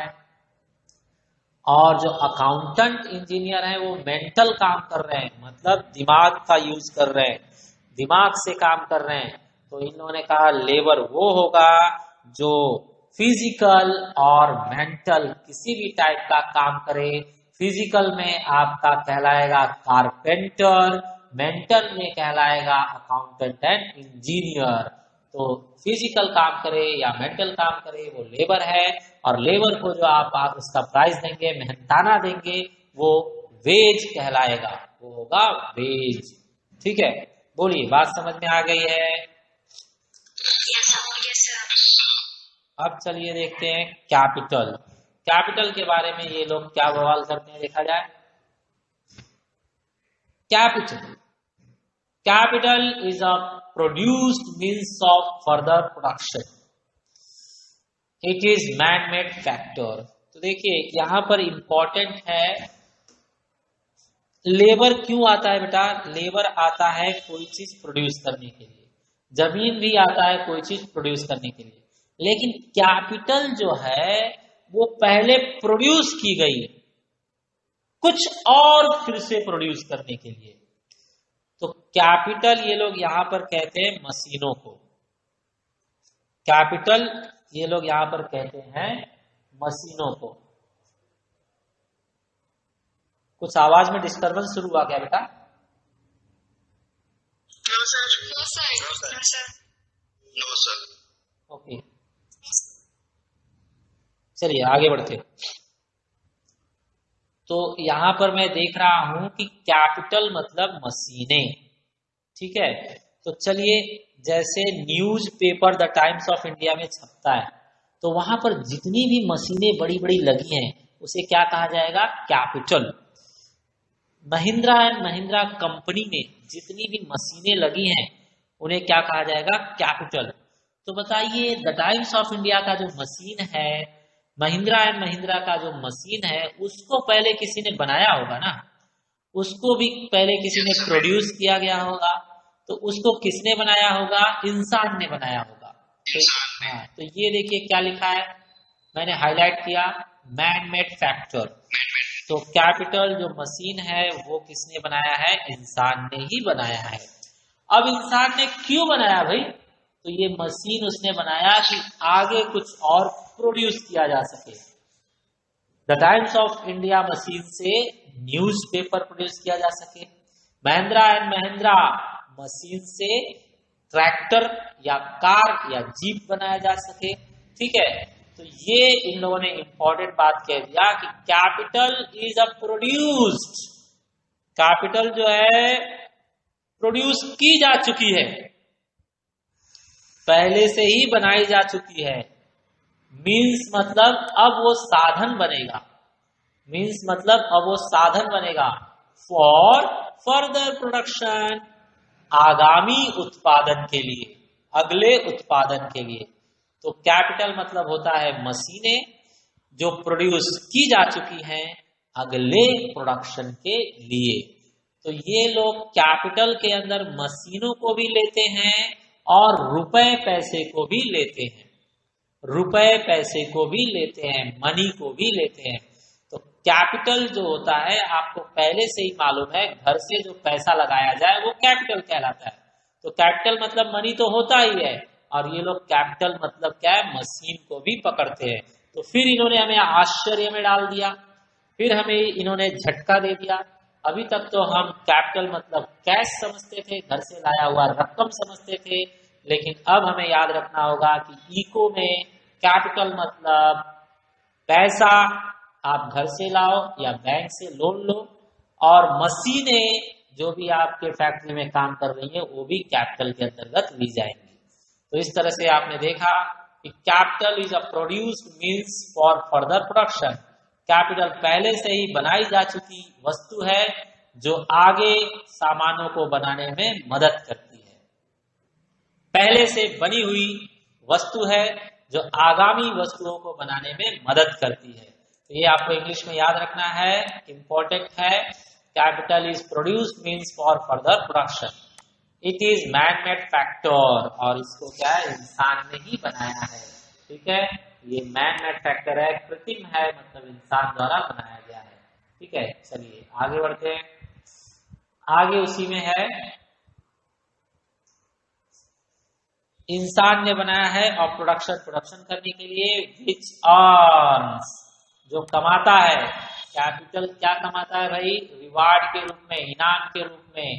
और जो अकाउंटेंट इंजीनियर है वो मेंटल काम कर रहे हैं, मतलब दिमाग का यूज कर रहे हैं, दिमाग से काम कर रहे हैं। तो इन लोगों ने कहा लेबर वो होगा जो फिजिकल और मेंटल किसी भी टाइप का काम करे। फिजिकल में आपका कहलाएगा कारपेंटर, मेंटल में कहलाएगा अकाउंटेंट एंड इंजीनियर। तो फिजिकल काम करे या मेंटल काम करे वो लेबर है, और लेबर को जो आप उसका प्राइस देंगे, मेहनताना देंगे, वो वेज कहलाएगा, वो होगा वेज। ठीक है, बोलिए बात समझ में आ गई है? अब चलिए देखते हैं कैपिटल। कैपिटल के बारे में ये लोग क्या बवाल करते हैं, देखा जाए। Capital is a produced means of further production, it is man made factor. तो देखिए यहां पर इंपॉर्टेंट है लेबर क्यों आता है बेटा। लेबर आता है कोई चीज प्रोड्यूस करने के लिए, जमीन भी आता है कोई चीज प्रोड्यूस करने के लिए, लेकिन कैपिटल जो है वो पहले प्रोड्यूस की गई कुछ और फिर से प्रोड्यूस करने के लिए। तो कैपिटल ये लोग यहां पर कहते हैं मशीनों को, कैपिटल ये लोग यहां पर कहते हैं मशीनों को। कुछ आवाज में डिस्टरबेंस शुरू हुआ क्या बेटा? No sir. ओके, चलिए आगे बढ़ते। तो यहां पर मैं देख रहा हूं कि कैपिटल मतलब मशीनें, ठीक है। तो चलिए, जैसे news paper the Times of India में छपता है, तो वहां पर जितनी भी मशीनें बड़ी बड़ी लगी हैं उसे क्या कहा जाएगा? Capital. Mahindra and Mahindra company में जितनी भी मशीनें लगी हैं उन्हें क्या कहा जाएगा? कैपिटल। तो बताइए द टाइम्स ऑफ इंडिया का जो मशीन है, महिंद्रा एंड महिंद्रा का जो मशीन है, उसको पहले किसी ने बनाया होगा ना, उसको भी पहले किसी ने प्रोड्यूस किया गया होगा। तो उसको किसने बनाया होगा? इंसान ने बनाया होगा। तो ये देखिए क्या लिखा है, मैंने हाईलाइट किया, मैन मेड फैक्टर। तो कैपिटल जो मशीन है वो किसने बनाया है? इंसान ने ही बनाया है। अब इंसान ने क्यों बनाया भाई? तो ये मशीन उसने बनाया कि आगे कुछ और प्रोड्यूस किया जा सके। The Times of India machine से न्यूज़पेपर प्रोड्यूस किया जा सके, महिंद्रा एंड महिंद्रा मशीन से ट्रैक्टर या कार या जीप बनाया जा सके। ठीक है, तो ये इन लोगों ने इंपॉर्टेंट बात कह दिया कि capital is a produced, capital जो है प्रोड्यूस की जा चुकी है, पहले से ही बनाई जा चुकी है। मीन्स मतलब अब वो साधन बनेगा, मीन्स मतलब अब वो साधन बनेगा फॉर फर्दर प्रोडक्शन, आगामी उत्पादन के लिए, अगले उत्पादन के लिए। तो कैपिटल मतलब होता है मशीनें जो प्रोड्यूस की जा चुकी हैं अगले प्रोडक्शन के लिए। तो ये लोग कैपिटल के अंदर मशीनों को भी लेते हैं और रुपए पैसे को भी लेते हैं, रुपए पैसे को भी लेते हैं, मनी को भी लेते हैं। तो कैपिटल जो होता है आपको पहले से ही मालूम है, घर से जो पैसा लगाया जाए वो कैपिटल कहलाता है। तो कैपिटल मतलब मनी तो होता ही है, और ये लोग कैपिटल मतलब क्या है? मशीन को भी पकड़ते हैं। तो फिर इन्होंने हमें आश्चर्य में डाल दिया, फिर हमें इन्होंने झटका दे दिया। अभी तक तो हम कैपिटल मतलब कैश समझते थे, घर से लाया हुआ रकम समझते थे, लेकिन अब हमें याद रखना होगा कि इको में कैपिटल मतलब पैसा आप घर से लाओ या बैंक से लोन लो, और मशीनें जो भी आपके फैक्ट्री में काम कर रही है वो भी कैपिटल के अंतर्गत ली जाएंगी। तो इस तरह से आपने देखा कि capital is a produced means for further production. Capital पहले से ही बनाई जा चुकी वस्तु है जो आगे सामानों को बनाने में मदद करती है। पहले से बनी हुई वस्तु है जो आगामी वस्तुओं को बनाने में मदद करती है। तो ये आपको इंग्लिश में याद रखना है, इंपॉर्टेंट है। Capital is produced means for further production. It is man made factor, और इसको क्या है, इंसान ने ही बनाया है। ठीक है, ये मैन मेड फैक्टर है, कृत्रिम है, मतलब इंसान द्वारा बनाया गया है। ठीक है, चलिए आगे बढ़ते हैं। आगे उसी में है, इंसान ने बनाया है, और प्रोडक्शन करने के लिए विच अर्न्स, जो कमाता है। कैपिटल क्या कमाता है भाई, रिवार्ड के रूप में, इनाम के रूप में,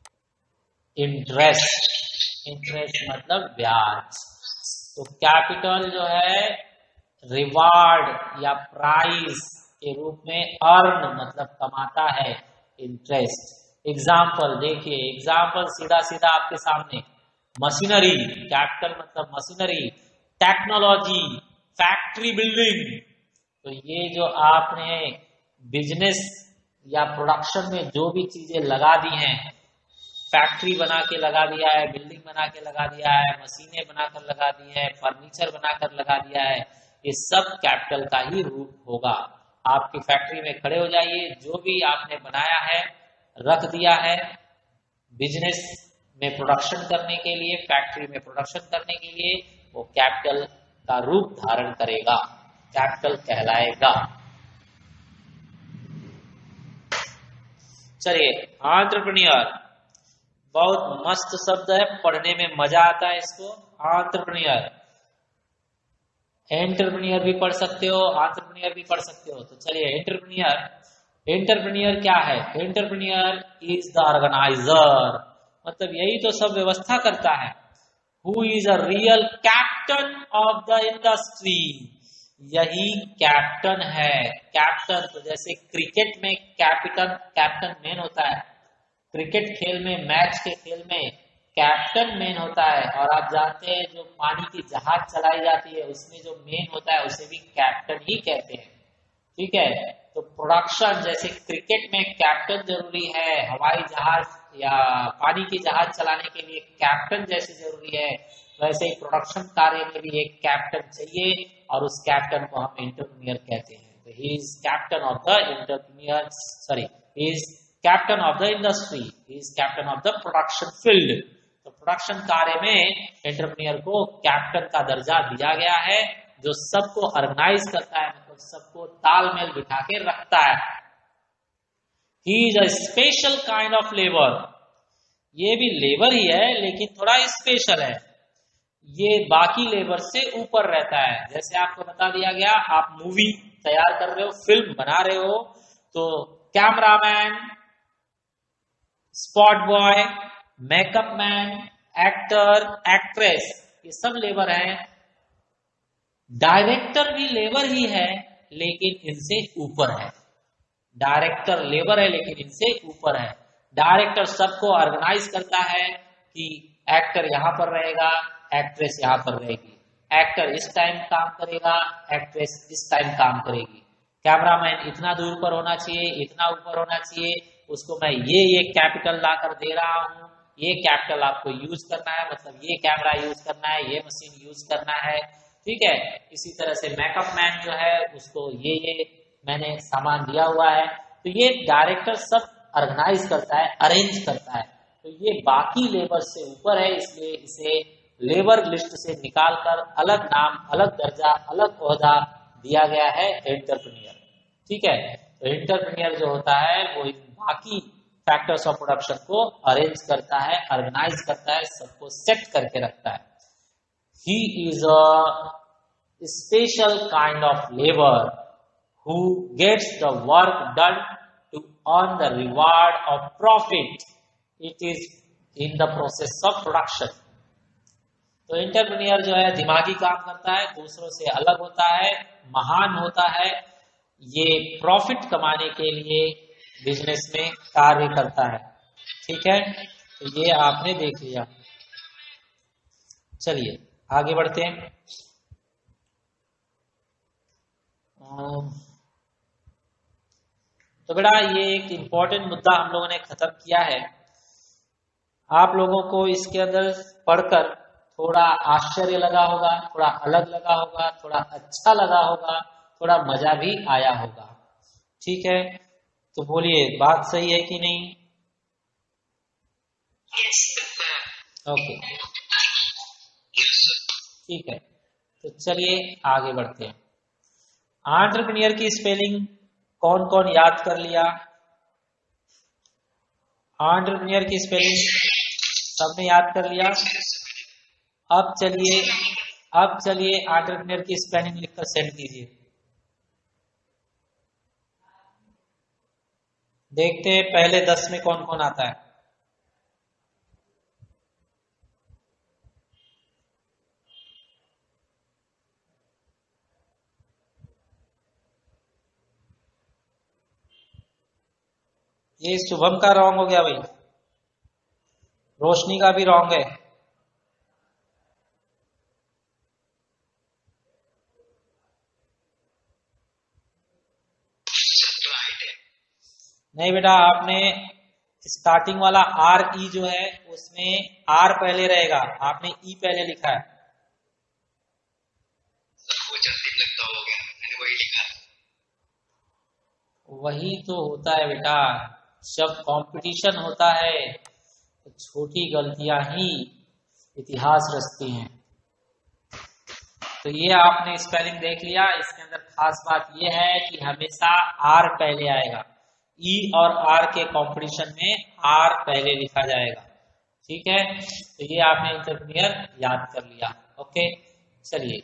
इंटरेस्ट। इंटरेस्ट मतलब ब्याज। तो कैपिटल जो है रिवार्ड या प्राइज के रूप में, अर्न मतलब कमाता है, इंटरेस्ट। एग्जाम्पल देखिए, एग्जाम्पल सीधा सीधा आपके सामने, मशीनरी, कैपिटल मतलब मशीनरी, टेक्नोलॉजी, फैक्ट्री बिल्डिंग। तो ये जो आपने बिजनेस या प्रोडक्शन में जो भी चीजें लगा दी हैं, फैक्ट्री बना के लगा दिया है, बिल्डिंग बना के लगा दिया है, मशीनें बनाकर लगा दी है, फर्नीचर बनाकर लगा दिया है, ये सब कैपिटल का ही रूप होगा। आपकी फैक्ट्री में खड़े हो जाइए, जो भी आपने बनाया है, रख दिया है बिजनेस में प्रोडक्शन करने के लिए, फैक्ट्री में प्रोडक्शन करने के लिए, वो कैपिटल का रूप धारण करेगा, कैपिटल कहलाएगा। चलिए, एंटरप्रेन्योर बहुत मस्त शब्द है, पढ़ने में मजा आता है इसको। एंटरप्रेन्योर, एंटरप्रेन्योर भी पढ़ सकते हो, एंटरप्रेन्योर भी पढ़ सकते हो। तो चलिए, एंटरप्रेन्योर, एंटरप्रेन्योर क्या है, एंटरप्रेन्योर इज द ऑर्गेनाइजर, मतलब यही तो सब व्यवस्था करता है। Who is a real captain of the industry, यही कैप्टन है। कैप्टन तो जैसे क्रिकेट में कैप्टन मेन होता है, क्रिकेट खेल में, मैच के खेल में कैप्टन मेन होता है। और आप जानते हैं जो पानी की जहाज चलाई जाती है उसमें जो मेन होता है उसे भी कैप्टन ही कहते हैं। ठीक है, तो प्रोडक्शन जैसे क्रिकेट में कैप्टन जरूरी है, हवाई जहाज या पानी की जहाज चलाने के लिए कैप्टन जैसे जरूरी है, वैसे ही प्रोडक्शन कार्य में भी एक कैप्टन चाहिए, और उस कैप्टन को हम एंटरप्रेन्योर कहते हैं। तो he is captain of the entrepreneur, sorry, he is captain of the industry, he is captain of the production field. तो प्रोडक्शन कार्य में एंटरप्रेन्योर को कैप्टन का दर्जा दिया गया है, जो सबको ऑर्गेनाइज करता है, मतलब सबको तालमेल बिठा के रखता है। He is a special kind of labour, ये भी लेबर ही है लेकिन थोड़ा स्पेशल है, ये बाकी लेबर से ऊपर रहता है। जैसे आपको बता दिया गया, आप मूवी तैयार कर रहे हो, फिल्म बना रहे हो, तो cameraman, spot boy, makeup man, actor, actress, ये सब लेबर हैं। डायरेक्टर भी लेबर ही है लेकिन इनसे ऊपर है। डायरेक्टर लेबर है लेकिन इनसे ऊपर है। डायरेक्टर सबको ऑर्गेनाइज करता है कि एक्टर यहां पर रहेगा, एक्ट्रेस यहां पर रहेगी, एक्टर इस टाइम काम करेगा, एक्ट्रेस इस टाइम काम करेगी, कैमरामैन इतना दूर पर होना चाहिए, इतना ऊपर होना चाहिए, उसको मैं ये कैपिटल ला कर दे रहा हूं, ये कैपिटल आपको यूज करना है, मतलब ये कैमरा यूज करना है, ये मशीन यूज करना है। ठीक है, इसी तरह से मेकअप मैन जो है उसको ये मैंने सामान दिया हुआ है। तो ये डायरेक्टर सब ऑर्गेनाइज करता है, अरेंज करता है। तो ये बाकी लेबर से ऊपर है, इसलिए इसे लेबर लिस्ट से निकालकर अलग नाम, अलग दर्जा, अलग ओहदा दिया गया है, एंटरप्रेन्योर। ठीक है, तो एंटरप्रेन्योर जो होता है वो इन बाकी फैक्टर्स ऑफ प्रोडक्शन को अरेंज करता है, ऑर्गेनाइज करता है, सबको सेट करके रखता है। He is a special kind of labor who gets the work done to earn the reward of profit. It is in the process of production. तो एंटरप्रेन्योर जो है दिमागी काम करता है, दूसरों से अलग होता है, महान होता है, ये प्रॉफिट कमाने के लिए बिजनेस में कार्य करता है। ठीक है, तो ये आपने देख लिया। चलिए आगे बढ़ते हैं। तो बेटा ये एक इम्पोर्टेंट मुद्दा हम लोगों ने खत्म किया है। आप लोगों को इसके अंदर पढ़कर थोड़ा आश्चर्य लगा होगा, थोड़ा अलग लगा होगा, थोड़ा अच्छा लगा होगा, थोड़ा मजा भी आया होगा। ठीक है, तो बोलिए बात सही है कि नहीं? ओके, ठीक है, तो चलिए आगे बढ़ते हैं। एंटरप्रेन्योर की स्पेलिंग कौन कौन याद कर लिया? एंटरप्रेन्योर की स्पेलिंग सबने याद कर लिया? अब चलिए एंटरप्रेन्योर की स्पेलिंग लिखकर सेंड कीजिए। देखते हैं पहले 10 में कौन कौन आता है। ये शुभम का रॉन्ग हो गया भाई, रोशनी का भी रॉन्ग है। नहीं बेटा, आपने स्टार्टिंग वाला आर ई जो है उसमें आर पहले रहेगा, आपने ई पहले लिखा है। वो जल्दी लगता हो गया, मैंने वही लिखा। वही तो होता है बेटा, जब कंपटीशन होता है तो छोटी गलतियां ही इतिहास रचती हैं। तो ये आपने स्पेलिंग देख लिया। इसके अंदर खास बात यह है कि हमेशा आर पहले आएगा, ई और आर के कंपटीशन में आर पहले लिखा जाएगा। ठीक है, तो ये आपने एंटरप्रेन्योर याद कर लिया। ओके, चलिए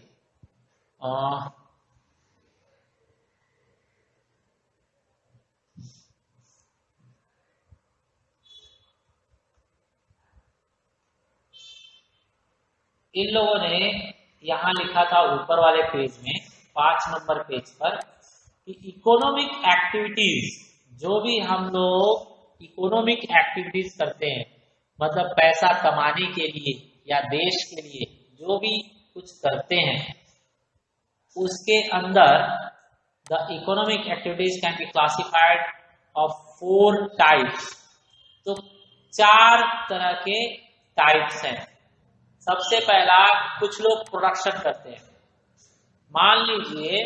इन लोगों ने यहां लिखा था ऊपर वाले पेज में 5 नंबर पेज पर कि इकोनॉमिक एक्टिविटीज, जो भी हम लोग इकोनॉमिक एक्टिविटीज करते हैं, मतलब पैसा कमाने के लिए या देश के लिए जो भी कुछ करते हैं, उसके अंदर the economic activities can be classified of 4 types. तो 4 तरह के टाइप्स हैं। सबसे पहला, कुछ लोग प्रोडक्शन करते हैं। मान लीजिए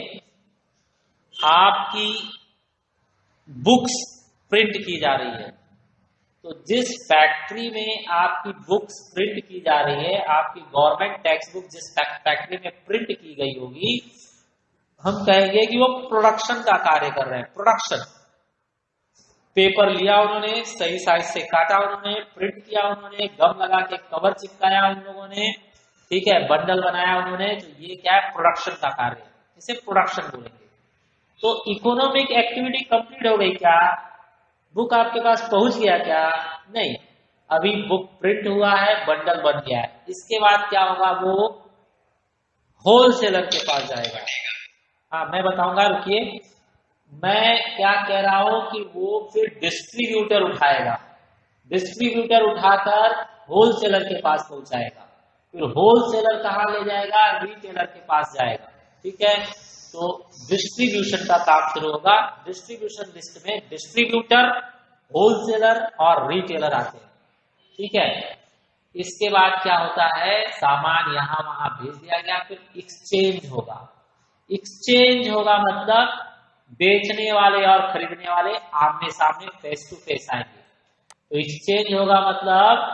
आपकी बुक्स प्रिंट की जा रही है, तो जिस फैक्ट्री में आपकी बुक्स प्रिंट की जा रही है, आपकी गवर्नमेंट टेक्स्ट बुक जिस फैक्ट्री में प्रिंट की गई होगी, हम कहेंगे कि वो प्रोडक्शन का कार्य कर रहे हैं। प्रोडक्शन, पेपर लिया उन्होंने, सही साइज से काटा उन्होंने, प्रिंट किया उन्होंने, गम लगा के कवर चिपकाया उन लोगों ने, ठीक है, बंडल बनाया उन्होंने, तो ये क्या है? प्रोडक्शन का कार्य, इसे प्रोडक्शन बोलेंगे। तो इकोनॉमिक एक्टिविटी कंप्लीट हो गई क्या? बुक आपके पास पहुंच गया क्या? नहीं, अभी बुक प्रिंट हुआ है, बंडल बन गया है। इसके बाद क्या होगा? वो होलसेलर के पास जाएगा। हाँ मैं बताऊंगा, रुकिए। मैं क्या कह रहा हूं कि वो फिर डिस्ट्रीब्यूटर उठाएगा, डिस्ट्रीब्यूटर उठाकर होलसेलर के पास पहुंचाएगा, फिर होलसेलर कहां ले जाएगा? रिटेलर के पास जाएगा। ठीक है, तो डिस्ट्रीब्यूशन का काम शुरू होगा। डिस्ट्रीब्यूशन लिस्ट में डिस्ट्रीब्यूटर, होलसेलर और रिटेलर आते हैं। ठीक है, इसके बाद क्या होता है? सामान यहां वहां भेज दिया गया, फिर एक्सचेंज होगा। एक्सचेंज होगा मतलब बेचने वाले और खरीदने वाले आमने सामने फेस टू फेस आएंगे। तो एक्सचेंज होगा मतलब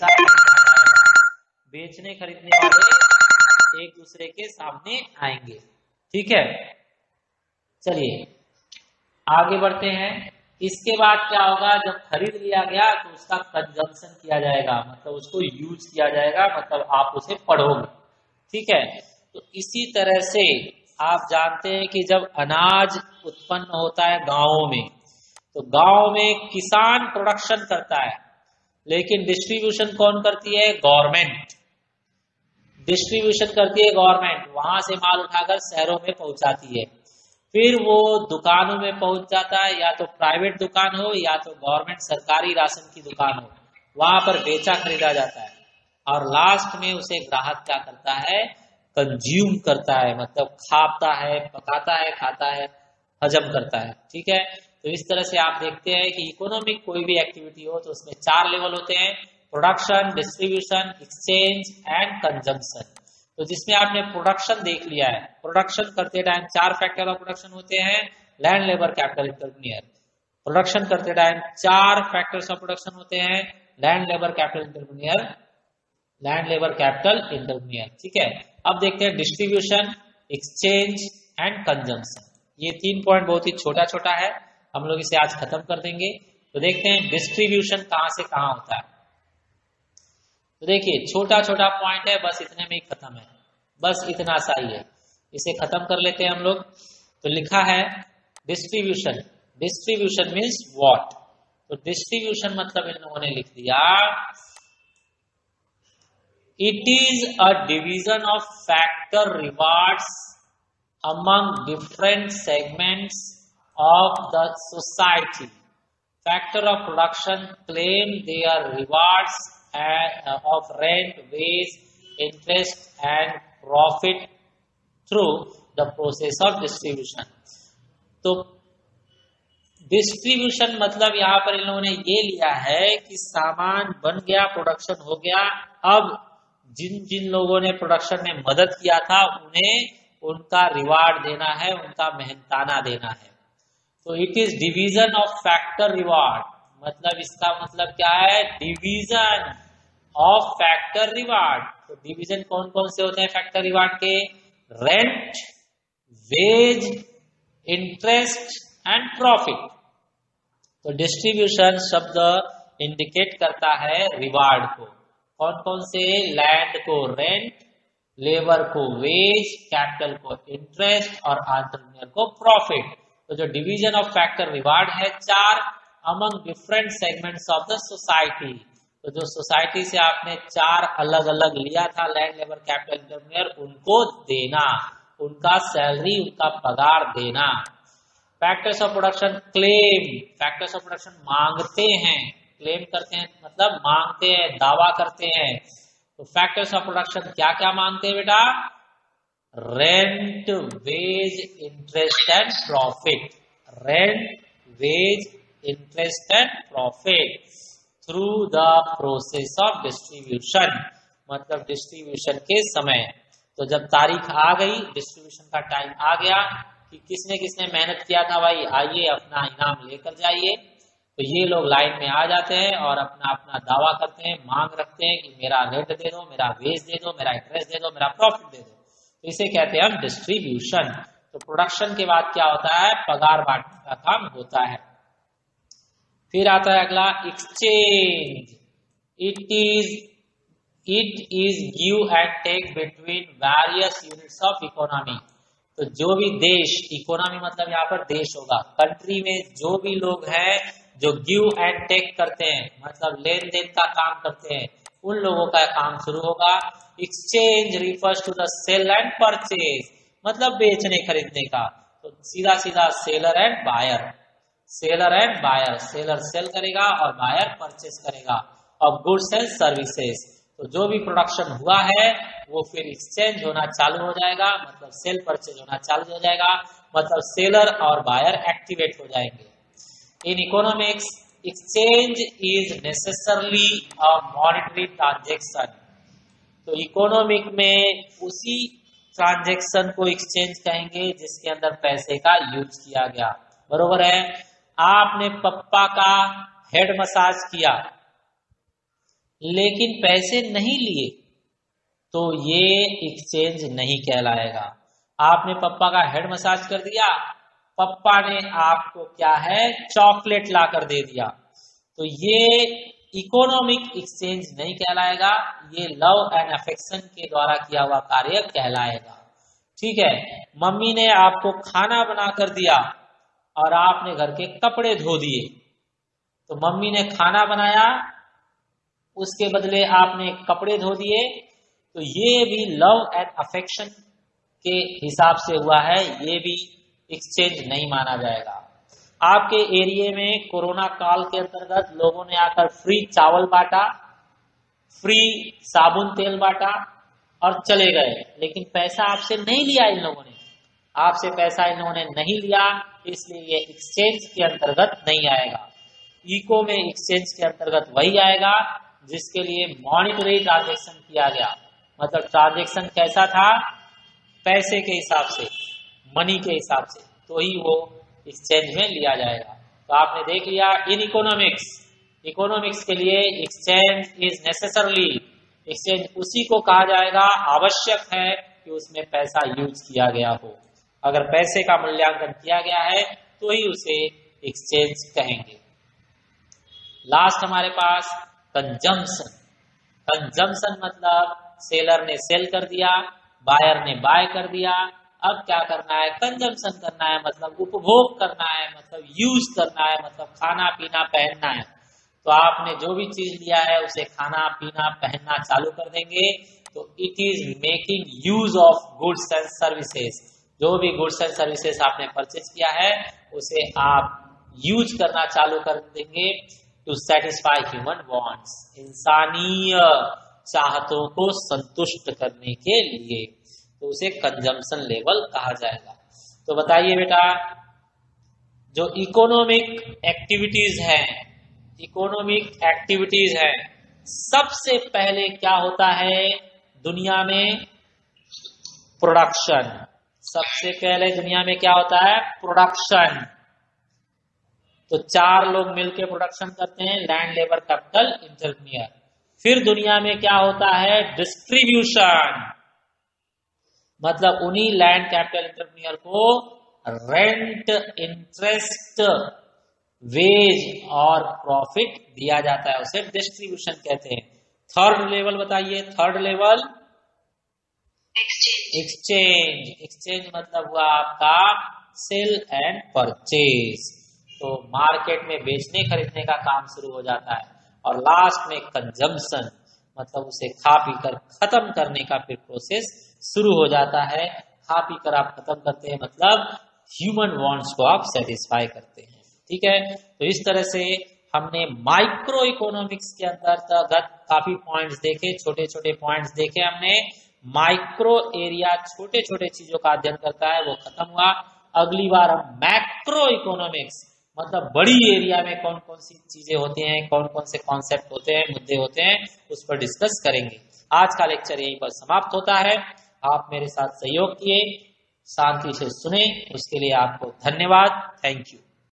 बेचने खरीदने वाले एक दूसरे के सामने आएंगे। ठीक है, चलिए आगे बढ़ते हैं। इसके बाद क्या होगा? जब खरीद लिया गया तो उसका कंजम्पशन किया जाएगा, मतलब उसको यूज किया जाएगा, मतलब आप उसे पढ़ोगे। ठीक है, तो इसी तरह से आप जानते हैं कि जब अनाज उत्पन्न होता है गांवों में, तो गांव में किसान प्रोडक्शन करता है, लेकिन डिस्ट्रीब्यूशन कौन करती है? गवर्नमेंट। डिस्ट्रीब्यूशन करती है गवर्नमेंट, वहां से माल उठाकर शहरों में पहुंचाती है, फिर वो दुकानों में पहुंच जाता है, या तो प्राइवेट दुकान हो या तो गवर्नमेंट सरकारी राशन की दुकान हो, वहां पर बेचा खरीदा जाता है, और लास्ट में उसे ग्राहक क्या करता है? कंज्यूम करता है, मतलब खाता है, पकाता है, खाता है, हजम करता है। ठीक है, तो इस तरह से आप देखते हैं कि इकोनॉमिक कोई भी एक्टिविटी हो तो उसमें 4 लेवल होते हैं: production, distribution, exchange and consumption. तो जिसमें आपने प्रोडक्शन देख लिया है, प्रोडक्शन करते टाइम 4 फैक्टर ऑफ प्रोडक्शन होते हैं: land, labour, capital, entrepreneur. Production करते टाइम 4 फैक्टर्स ऑफ प्रोडक्शन होते हैं: land, labour, capital, entrepreneur. Land, labour, capital, entrepreneur. ठीक है, अब देखते हैं डिस्ट्रीब्यूशन, एक्सचेंज एंड कंजम्पशन। ये 3 पॉइंट बहुत ही छोटा छोटा है, हम लोग इसे आज खत्म कर देंगे। तो देखते हैं डिस्ट्रीब्यूशन कहां से कहां होता है। तो देखिए, छोटा छोटा पॉइंट है, बस इतने में ही खत्म है, बस इतना सा ही है, इसे खत्म कर लेते हैं हम लोग। तो लिखा है डिस्ट्रीब्यूशन। Distribution means what? तो डिस्ट्रीब्यूशन मतलब इन लोगों ने लिख दिया, it is a division of factor rewards among different segments of the society. Factor of production claim their rewards of rent, wage, interest and profit through the process of distribution. तो डिस्ट्रीब्यूशन मतलब यहाँ पर इन लोगों ने ये लिया है कि सामान बन गया, प्रोडक्शन हो गया, अब जिन जिन लोगों ने प्रोडक्शन में मदद किया था उन्हें उनका रिवार्ड देना है, उनका मेहनताना देना है। तो it is division of factor reward, मतलब इसका मतलब क्या है? Division of factor reward. तो डिवीजन कौन कौन से होते हैं फैक्टर रिवार्ड के? Rent, wage, interest and profit. तो डिस्ट्रीब्यूशन शब्द इंडिकेट करता है रिवार्ड को। कौन कौन से? लैंड को रेंट, लेबर को वेज, कैपिटल को इंटरेस्ट और एंटरप्रेन्योर को प्रॉफिट। तो जो डिवीजन ऑफ फैक्टर रिवार्ड है 4 among different segments of the society. तो जो सोसाइटी से आपने 4 अलग अलग लिया था, लैंड, लेबर, कैपिटल, एंटरप्रेन्योर, उनको देना, उनका सैलरी, उनका पगार देना। Factors of production claim, factors of production मांगते हैं, क्लेम करते हैं मतलब मांगते हैं, दावा करते हैं। तो फैक्टर्स ऑफ प्रोडक्शन क्या क्या मांगते हैं बेटा? Rent, wage, interest and profit. Rent, wage, interest and profit through the process of distribution, मतलब डिस्ट्रीब्यूशन के समय। तो जब तारीख आ गई, डिस्ट्रीब्यूशन का टाइम आ गया कि किसने किसने मेहनत किया था, भाई आइए अपना इनाम लेकर जाइए। तो ये लोग लाइन में आ जाते हैं और अपना अपना दावा करते हैं, मांग रखते हैं कि मेरा रेंट दे दो, मेरा वेज दे दो, मेरा इंटरेस्ट दे दो, मेरा प्रॉफिट दे दो। तो इसे कहते हैं हम डिस्ट्रीब्यूशन। तो प्रोडक्शन के बाद क्या होता है? पगार बांटने का काम होता है। फिर आता है अगला exchange. It is give and take between various units of economy. तो जो भी देश, इकोनॉमी मतलब यहाँ पर देश होगा, कंट्री में जो भी लोग हैं जो गिव एंड टेक करते हैं, मतलब लेन देन का काम करते हैं, उन लोगों का काम शुरू होगा। Exchange refers to the sale and purchase, मतलब बेचने खरीदने का। तो सीधा सीधा seller and buyer, seller and buyer, seller sell करेगा और बायर परचेज करेगा ऑफ गुड्स एंड सर्विसेज। तो जो भी प्रोडक्शन हुआ है वो फिर एक्सचेंज होना चालू हो जाएगा, मतलब सेल परचेज होना चालू हो जाएगा, मतलब सेलर और बायर एक्टिवेट हो जाएंगे। In economics exchange is necessarily a monetary transaction। तो इकोनॉमिक में उसी ट्रांजैक्शन को एक्सचेंज कहेंगे जिसके अंदर पैसे का यूज किया गया। बरोबर है। आपने पप्पा का हेड मसाज किया लेकिन पैसे नहीं लिए तो ये एक्सचेंज नहीं कहलाएगा। आपने पप्पा का हेड मसाज कर दिया, पप्पा ने आपको क्या है चॉकलेट ला कर दे दिया, तो ये इकोनॉमिक एक्सचेंज नहीं कहलाएगा, ये लव एंड अफेक्शन के द्वारा किया हुआ कार्य कहलाएगा। ठीक है। मम्मी ने आपको खाना बना कर दिया और आपने घर के कपड़े धो दिए। तो मम्मी ने खाना बनाया, उसके बदले आपने कपड़े धो दिए, तो ये भी लव एंड अफेक्शन के हिसाब से हुआ है, ये भी एक्सचेंज नहीं माना जाएगा। आपके एरिया में कोरोना काल के अंतर्गत लोगों ने आकर फ्री चावल बांटा, फ्री साबुन तेल बांटा और चले गए, लेकिन पैसा आपसे नहीं लिया इन लोगों ने, आपसे पैसा इन लोगों ने नहीं लिया, इसलिए ये एक्सचेंज के अंतर्गत नहीं आएगा। इको में एक्सचेंज के अंतर्गत वही आएगा जिसके लिए मॉनिटरी ट्रांजैक्शन किया गया, मतलब ट्रांजैक्शन कैसा था, पैसे के हिसाब से, मनी के हिसाब से, तो ही वो एक्सचेंज में लिया जाएगा। तो आपने देख लिया इन इकोनॉमिक्स के लिए एक्सचेंज इज नेसेसरली, एक्सचेंज उसी को कहा जाएगा आवश्यक है कि उसमें पैसा यूज किया गया हो। अगर पैसे का मूल्यांकन किया गया है तो ही उसे एक्सचेंज कहेंगे। लास्ट हमारे पास कंजम्पशन। कंजम्पशन मतलब सेलर ने सेल कर दिया, बायर ने बाय कर दिया, अब क्या करना है, कंजम्पशन करना है, मतलब उपभोग करना है, मतलब यूज करना है, मतलब खाना पीना पहनना है। तो आपने जो भी चीज लिया है उसे खाना पीना पहनना चालू कर देंगे, तो it is making use of goods and services. जो भी गुड्स एंड सर्विसेज आपने परचेज किया है उसे आप यूज करना चालू कर देंगे टू सेटिस्फाई ह्यूमन वांट्स, इंसानीय चाहतों को संतुष्ट करने के लिए, तो उसे कंजम्पशन लेवल कहा जाएगा। तो बताइए बेटा, जो इकोनॉमिक एक्टिविटीज हैं, सबसे पहले क्या होता है दुनिया में, प्रोडक्शन। सबसे पहले दुनिया में क्या होता है, प्रोडक्शन। तो 4 लोग मिलकर प्रोडक्शन करते हैं, लैंड लेबर कैपिटल एंटरप्रेन्योर। फिर दुनिया में क्या होता है, डिस्ट्रीब्यूशन, मतलब उन्हीं लैंड कैपिटल एंटरप्रेन्योर को रेंट, इंटरेस्ट, वेज और प्रॉफिट दिया जाता है, उसे डिस्ट्रीब्यूशन कहते हैं। थर्ड लेवल बताइए, थर्ड लेवल एक्सचेंज मतलब हुआ आपका सेल एंड परचेज, तो मार्केट में बेचने खरीदने का काम शुरू हो जाता है। और लास्ट में कंजम्पशन, मतलब उसे खा पी कर खत्म करने का फिर प्रोसेस शुरू हो जाता है। खा पी कर आप खत्म करते हैं, मतलब ह्यूमन वांट्स को आप सेटिस्फाई करते हैं। ठीक है, तो इस तरह से हमने माइक्रो इकोनॉमिक्स के अंतर्गत काफी पॉइंट्स देखे, छोटे छोटे पॉइंट्स देखे हमने। माइक्रो एरिया छोटे छोटे चीजों का अध्ययन करता है, वो खत्म हुआ। अगली बार हम मैक्रो इकोनॉमिक्स, मतलब बड़ी एरिया में कौन कौन सी चीजें होती हैं, कौन कौन से कॉन्सेप्ट होते हैं, मुद्दे होते हैं, उस पर डिस्कस करेंगे। आज का लेक्चर यहीं पर समाप्त होता है। आप मेरे साथ सहयोग किए, शांति से सुने, उसके लिए आपको धन्यवाद। Thank you.